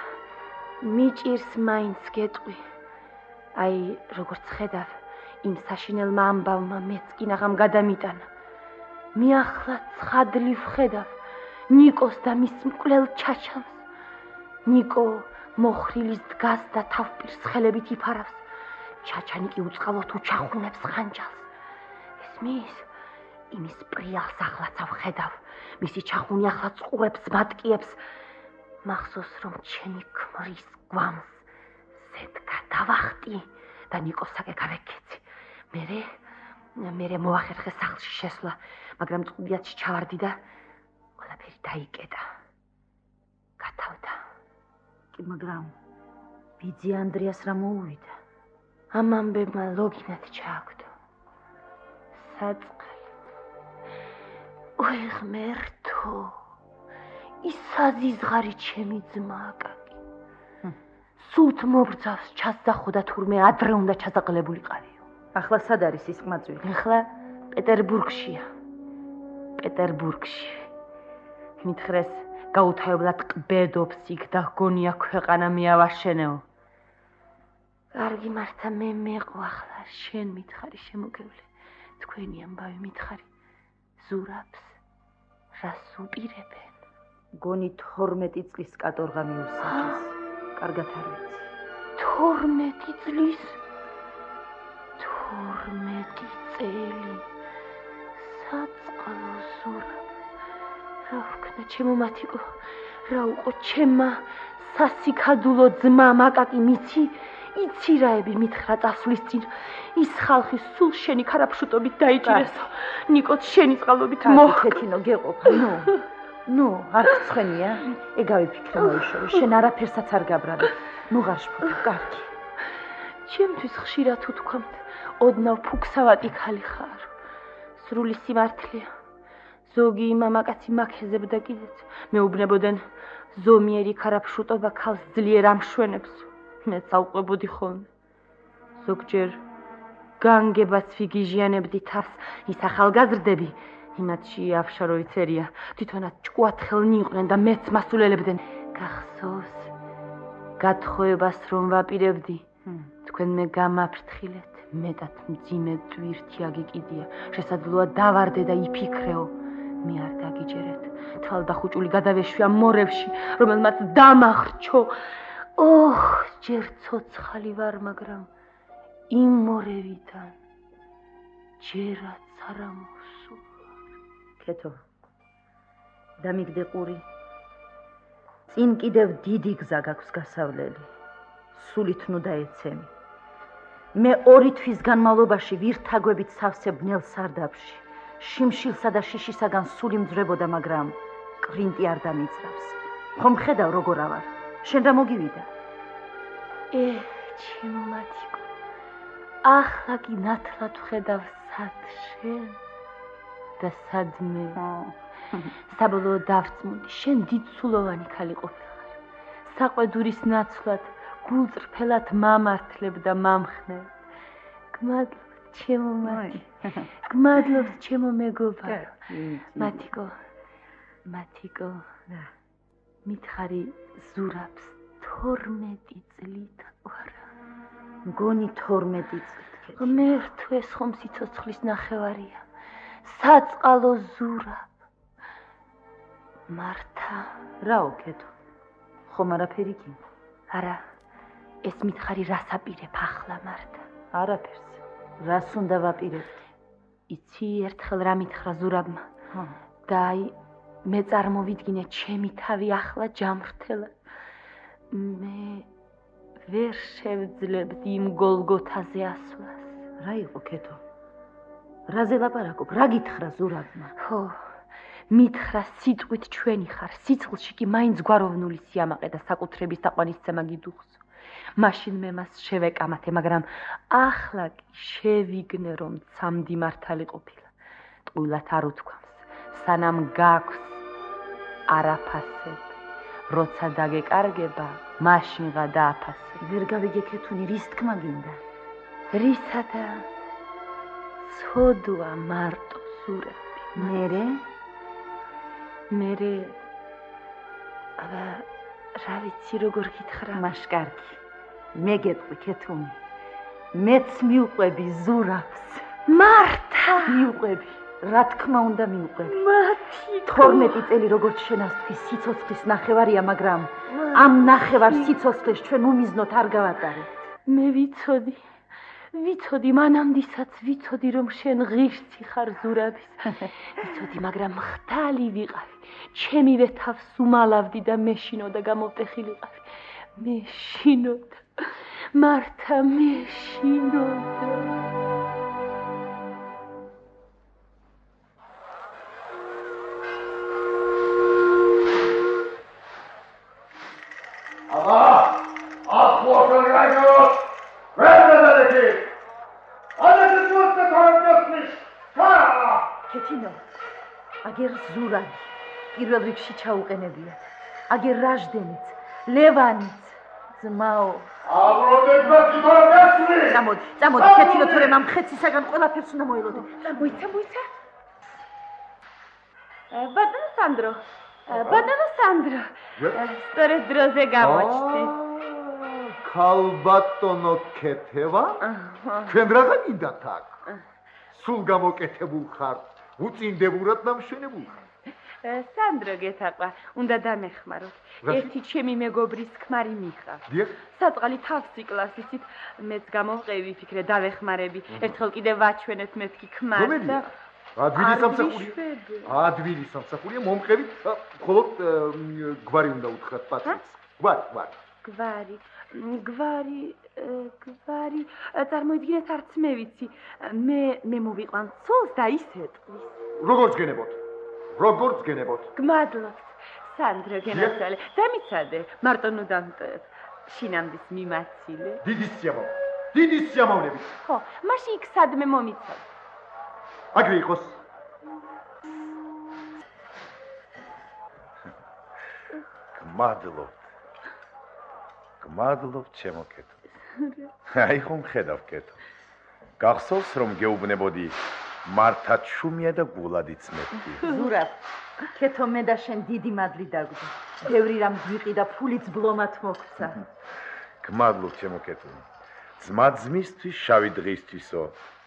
მიჭირს მაინც გეტყვი აი როგორც ხედავ იმ საშინელმა ამბავმა მეც კინაღამ გადამიტანა მე ახლა ცხადლი ვხედავ ნიკოს და მის მკვლელ ჩაჩანს ნიკო მოხრილის დგას და თავპირს ხელებით იფარავს ჩაჩანი კი უწყალოდ უჩახუნებს ხანჯალს ესმის იმის პრიალს ახლაც ავხედავ მისი ჩახუნი ახლა წყურებს მატკიებს მახსოვს რომ ჩემი ქმრის გვამს ზედ გადავახტი და ნიკოსაკე გავეკეცი მერე მერე მოახერხე სახლში შესვლა მაგრამ წყუდიათში ჩავარდი და ყველაფერი დაიკეტა გათავდა
კი მაგრამ ბიძი ანდრიას რა მოუვიდა
ამ ამბებმა ლოგინად ჩააგდო საწყლი ოი ღმერთო ის საზიზღარი ჩემი ძმა აკაკი სულთ მობრძავს ჩასდახო და თურმე ადრე უნდა ჩასაყლებულიყარიო
ახლა სად არის ის ყმაწვილი
ახლა პეტერბურგშია პეტერბურგში მითხრეს გაუთავებლად ყბედობს იქ და გონია ქვეყანა მიავაშენეო კარგი მართა მე მეყვა ახლა შენ მითხარი შემოგევლე თქვენი ამბავი მითხარი ზურაბს რას უპირებენ
გონი თორმეტი წლის კატორღა მიუსაჯეს კარგად არ ვიცი
თორმეტი წლის თორმეტი წელი საწყალო ზურაბ რა ვქნა ჩემო მათიკო რა უყო ჩემმა სასიქადულო ძმა მაკაკი მიცი იცი რაები მითხრა წასვლის წინ ის ხალხი სულ შენი ქარაფშუტობით დაიჭირესო ნიკოც შენი წყალობით მოხ
ქეთინო გეყოფა ნუ ნუ არ გცხენია ეგავი ფიქრე მოიშორო შენ არაფერსაც არ გაბრალე ნუ ღარშფოთო კარგი
ჩემთვის ხშირად უთქვამთ ოდნავ ფუქსავატი ხალი ხარ სრული სიმართლეა ზოგი მამაკაცი მაქეზებდა კიდეც მეუბნებოდნენ ზომიერი ქარაფშუტობა ქალს ძლიერ ამშვენებს მეც ავყვებოდი ხოლმე ზოგჯერ განგებაც ვიგიჟიანებდი თავს ის ახალგაზრდები იმათში აფშაროიცერია თვითონაც ჭკუათხელნი იყვნენ და მეც მასულელებდნენ გახსოვს გათხოვებას რომ ვაპირებდი თქვენ მე გამაფრთხილეთ მეტად მძიმე ტვირთი აგიკიდია შესაძლოა დავარდე და იფიქრეო მე არ დაგიჯერეთ თალდახუჭული გადავეშვია მორევში რომელმაც დამახრჩო ოხ ჯერ ცოცხალი ვარ მაგრამ იმ მორევიდან ჯერაც არ ამოსულ
ქეთო დამიგდე ყური წინ კიდევ დიდი გზა გაქვს გასავლელი სულით ნუ დაეცემი მე ორი თვის განმავლობაში ვირთაგვებით სავსე ბნელ სარდაფში შიმშილსა და შიშისაგან სული მძვრებოდა მაგრამ კრინტი არ დამიწრავს ხომ ხედავ როგორ ავარ შენ რა მოგივიდა
ე ჩემო მათიკო. ახლა კი ნათლად ხედავ სად შენ და სად მე. საბოლოოდ დავწმუნდი, შენ დიდსულოვანი ქალი ყოფილიყარ. საყვედურის ნაცვლად გულწრფელად მამართლებ და მამხნევ. გმადლობ ჩემო მათი. გმადლობ ჩემო მეგობარო. მათიკო. მათიკო. მითხარი ზურაბს თორმეტი წლით ვარა.
მგონი თორმეტი წლით.
ღმერთო, ეს ხომ სიცოცხლის ნახევარია. საწყალო ზურაბ. მართა.
რაო ქეთო? ხომ არაფერი კი?
არა. ეს მითხარი რას აპირებ ახლა მართა?
არაფერს. რას უნდა ვაპირებდი?
იცი ერთხელ რა მითხრა ზურაბმა? და აი მე წარმოვიდგინე ჩემი თავი ახლა ჯამრთელა. მე ვერ შევძლებდი იმ გოლგოთაზე ასვლას.
რა იყო ქეთო? რაზე ლაპარაკობ? რა გითხრა ზურაბმა?
ხო, მითხრა სიტყვით ჩვენი ხარ, სიცხლში კი მაინც გვაროვნული სიამაყე და საკუთრების თაყვანისცემა გიდუხს. მაშინ მე მას შევეკამათე, მაგრამ ახლა კი შევიგნე, რომ ცამდი მართალი ყოფილა. ტყუილად არ უთქვამს, სანამ გაქვს არაფასებ. როცა დაგეკარგება, მაშინღა დააფასებ.
ვერ გავიგე ქეთუნი, რის თქმა გინდა?
რისადა ცოდვა მარტო ზურები.
მერე?
მერე რა ვიცი როგორ გითხრა.
მაშ კარგი. მე გეტყვი ქეთუნი. მეც მიუყვები ზურაბს.
მართა
მიუყვები. რა თქმა უნდა მიუყვები.
მათი
თორმეტი წელი როგორც შენასთვის სიცოცხლის ნახევარია, მაგრამ ამ ნახევარ სიცოცხლეს ჩვენ უმიზნოთ არ გავატარებთ.
მე ვიცოდი. ვიცოდი, მანამდისაც ვიცოდი, რომ შენ ღირსი ხარ ზურაბის. ვიცოდი, მაგრამ ხდალი ვიყავი. ჩემივე თავს უმალავდი და მეშინოდა გამოვტეხილიყავი. მეშინოდა. მართა მეშინოდა.
აგერ ზურაბი პირველ რიგში ჩაუყენებიათ. აგერ რაჟდენიც, ლევანიც, ძმაო.
აბროდება გიბარდასვი.
წამოდი, წამოდი, ქეთინო, თორემ ამ ხეცისაგან ყველაფერს უნდა მოელოდე.
მოიცა, მოიცა. ბატონო სანდრო. ბატონო სანდრო. სწორედ დროზე გამოჩნდი.
ქალბატონო ქეთევა? ჩვენ რაღა გინდათ აქ? სულ გამოკეთებულ ხარ. უწინდებურად დამშვენებულ ხარ.
სანდრო გეთაყვა, უნდა დამეხმაროთ. ერთი ჩემი მეგობრის ქმარი მიხარ.
დიახ.
საწყალი თავსი კლასისით, მეც გამოვყევი, ვიფიქრე დავეხმარები. ერთხელ კიდევ ვაჩვენეთ მეთქი ქმარს და
ადვილი სამსახურია. ადვილი სამსახურია, მომყევით, მხოლოდ გვარი უნდა უთხრათ პატრონს. გვარი, გვარი.
გვარი, გვარი, გვარი. წარმოიდგინეთ, არც მე ვიცი. მე მე მოვიყვან ცოლს და ის ეტყვის.
როგორც გენებოთ. როგორც გენებოთ.
გმადლობთ. სანდრო გენაცვალე. დამიცადე, მარტო ნუ დამტოვებ. შინამდის მიმაცილე.
დიდი სიამოვნებით. დიდი სიამოვნებით.
ხო, მაშინ იქ სადმე მომიცადე.
აგრე იყოს.
გმადლობთ. გმადლობთ ჩემო ქეთო. აი ხომ ხედავ ქეთო. გახსოვს რომ გეუბნებოდი მართა ჩუმია და გულადიც მეთქი.
ზურაბ, ქეთო მე და შენ დიდი მადლი დაგვდა. ბევრი რამ გვიყი და ფულიც ბლომად მოგცა.
გმადლობთ ჩემო ქეთო. ძმა ძმისთვის შავი დღისთვისო.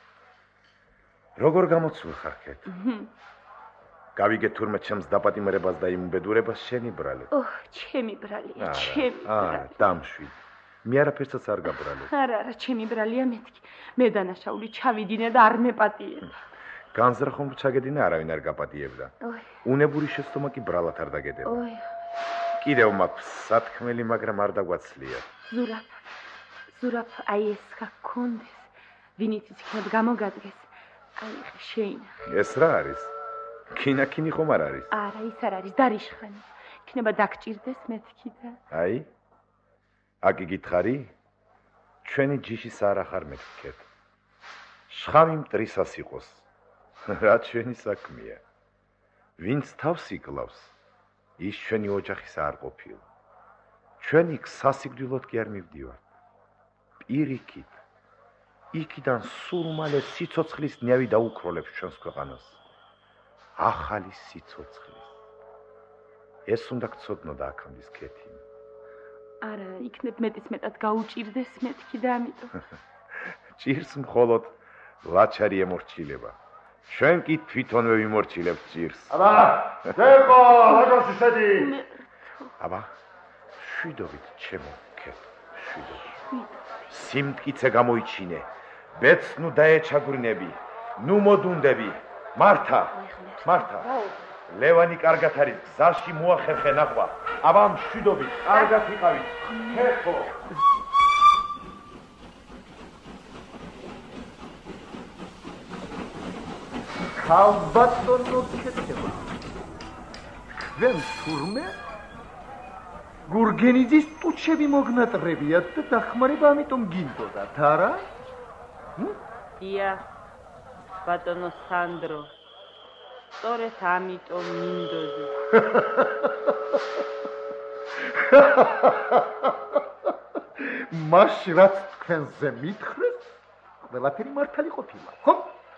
როგორ გამოცულ ხარ ქეთო? გავიგე თურმე ჩემს დაპატიმრებას და იმ ბედურებას შენი ბრალე.
ოჰ, ჩემი ბრალია, ჩემი
ბრალი. აა, დამშვიდ. მე არაფერსაც არ გაბრალე.
არა, არა, ჩემი ბრალია მეთქი. მე დანაშაული ჩავიდინე და არ მეპატიებ.
განზრახ ხომ ჩაგედინე, არავინ არ გაპატიებდა.
ოი.
უნებური შეცდომა კი ბრალად არ დაგედება.
ოი.
კიდევ მაქვს სათქმელი, მაგრამ არ დაგვაცლია.
ზურაბ. ზურაბ, აი ეს გაქონდეს. ვინიც იქნებ გამოგადგეს. აი შეინახე.
ეს რა არის? კინაკინი ხომ არ არის?
არა, ის არ არის, დარიშხანი. იქნება დაგჭირდეს მეთქი და.
აი. აკი გითხარი? ჩვენი ჯიშის არ ახარ მეთქეთ. შხამი მტრისას იყოს. რა ჩვენი საქმეა. ვინც თავს იკლავს, ის ჩვენი ოჯახის არ ყოფილა. ჩვენი სასიკვდილოდ კი არ მივდივართ. პირიქით, იქიდან სულ მალე სიცოცხლის ნიავი დაუქროლებს ჩვენს ქვეყანას. ახალი სიცოცხლის. ეს უნდა გწოდნოდა აქამდის ქეთი.
არა, იქნებ მეტის მეტად გაუჭირდეს მეთქი და ამიტომ.
ჭირს მხოლოდ ლაჩარი ემორჩილება. ჩვენ კი თვითონვე ვიმორჩილებთ ჭირს.
აბა, დეკო, რაგოსი შედი.
აბა, შვიდობით ჩემო ქეთ, შვიდობით. სიმტკიცე გამოიჩინე. ბეც ნუ დაეჩაგვრინები. ნუ მოდუნდები. მართა, მართა. ლევანი კარგად არის, გზაში მოახერხე ნახვა. აბა, მშვიდობით, კარგად იყავით. ქეთო.
ქალბატონო ქეთება. თქვენ თურმე გურგენიძის ტუჩები მოგნატრებიათ და დახმარება ამიტომ გინდოდათ, არა?
ია, ბატონო სანდრო. სწორედ ამიტომ მინდოდი.
მაშინ რაც თქვენზე მითხრეს, ყველაფერი მართალი ყოფილა, ხო?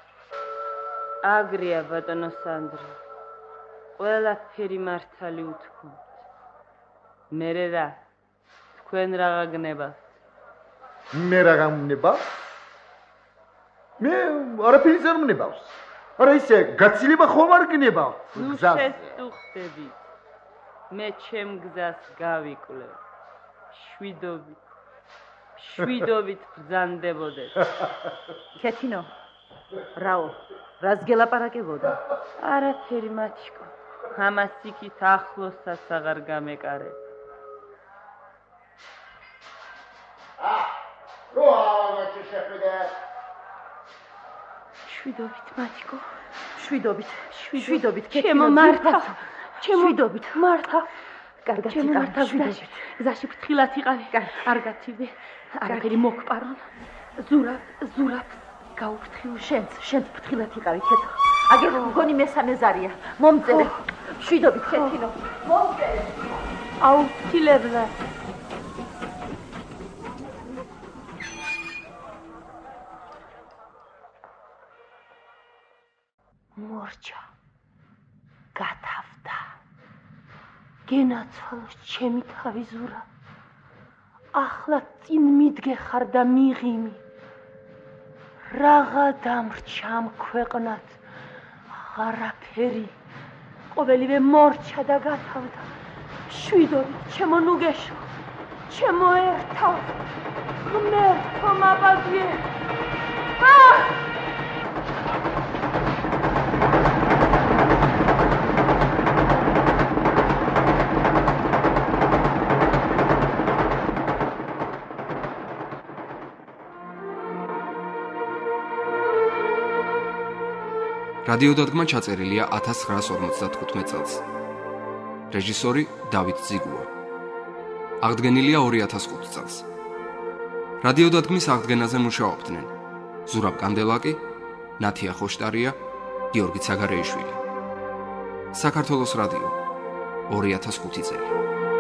აგრია ბატონო სანდრო. ყველაფერი მართალი უთქვამთ. მერე რა? თქვენ რაღა გნებავთ?
მე რაღა მნებავს? მე არაფერს არ მნებავს. არა ისე გაცილება ხომ არ გნებავ?
ნუ შეწუხდები. მე ჩემ გზას გავიკლებ. შვიდობით. შვიდობით ბრძანდებოდეთ.
ქეთინო. რაო, რას გელაპარაკებოდა?
არაფერი მაჩკო. ამას იქით ახლოსაც აღარ გამეკარებ.
აა, რო ავაჩი შეხვიდე.
შვიდობით მაჩკო.
შვიდობით, შვიდობით,
ჩემო მართა. ჩემო
შვიდობით,
მართა.
კარგად
ჩემო მართა
შვიდობით.
გზაში ფრთხილად იყავი. არ გაცივდე. არაფერი მოგპარონ. ზურაბ, ზურაბ გაუფრთხილ.
შენც, შენც ფრთხილად იყავი, ქეთო. აგერ მგონი მესამე ზარია. მომწერე. შვიდობით, ქეთინო. მომწერე.
აუფრთხილებლა. მორჩა. გათავდა. გენაცვალოს ჩემი თავი ზურა. ახლა წინ მიდგე ხარ და მიღიმი. რაღა დამრჩა ამ ქვეყნად. აღარაფერი. ყოველივე მორჩა და გათავდა. შვიდობით, ჩემო ნუგეშო. ჩემო ერთა. ღმერთო მაბაძიე. აა!
რადიოდადგმა ჩაწერილია ათას ცხრაას ორმოცდათხუთმეტ წელს. რეჟისორი დავით ზიგუა. აღდგენილია ორი ათას ხუთი წელს. რადიოდადგმის აღდგენაზე მუშაობდნენ ზურაბ კანდელაკი, ნათია ხოშტარია, გიორგი ცაგარეიშვილი. საქართველოს რადიო ორი ათას ხუთი წელი.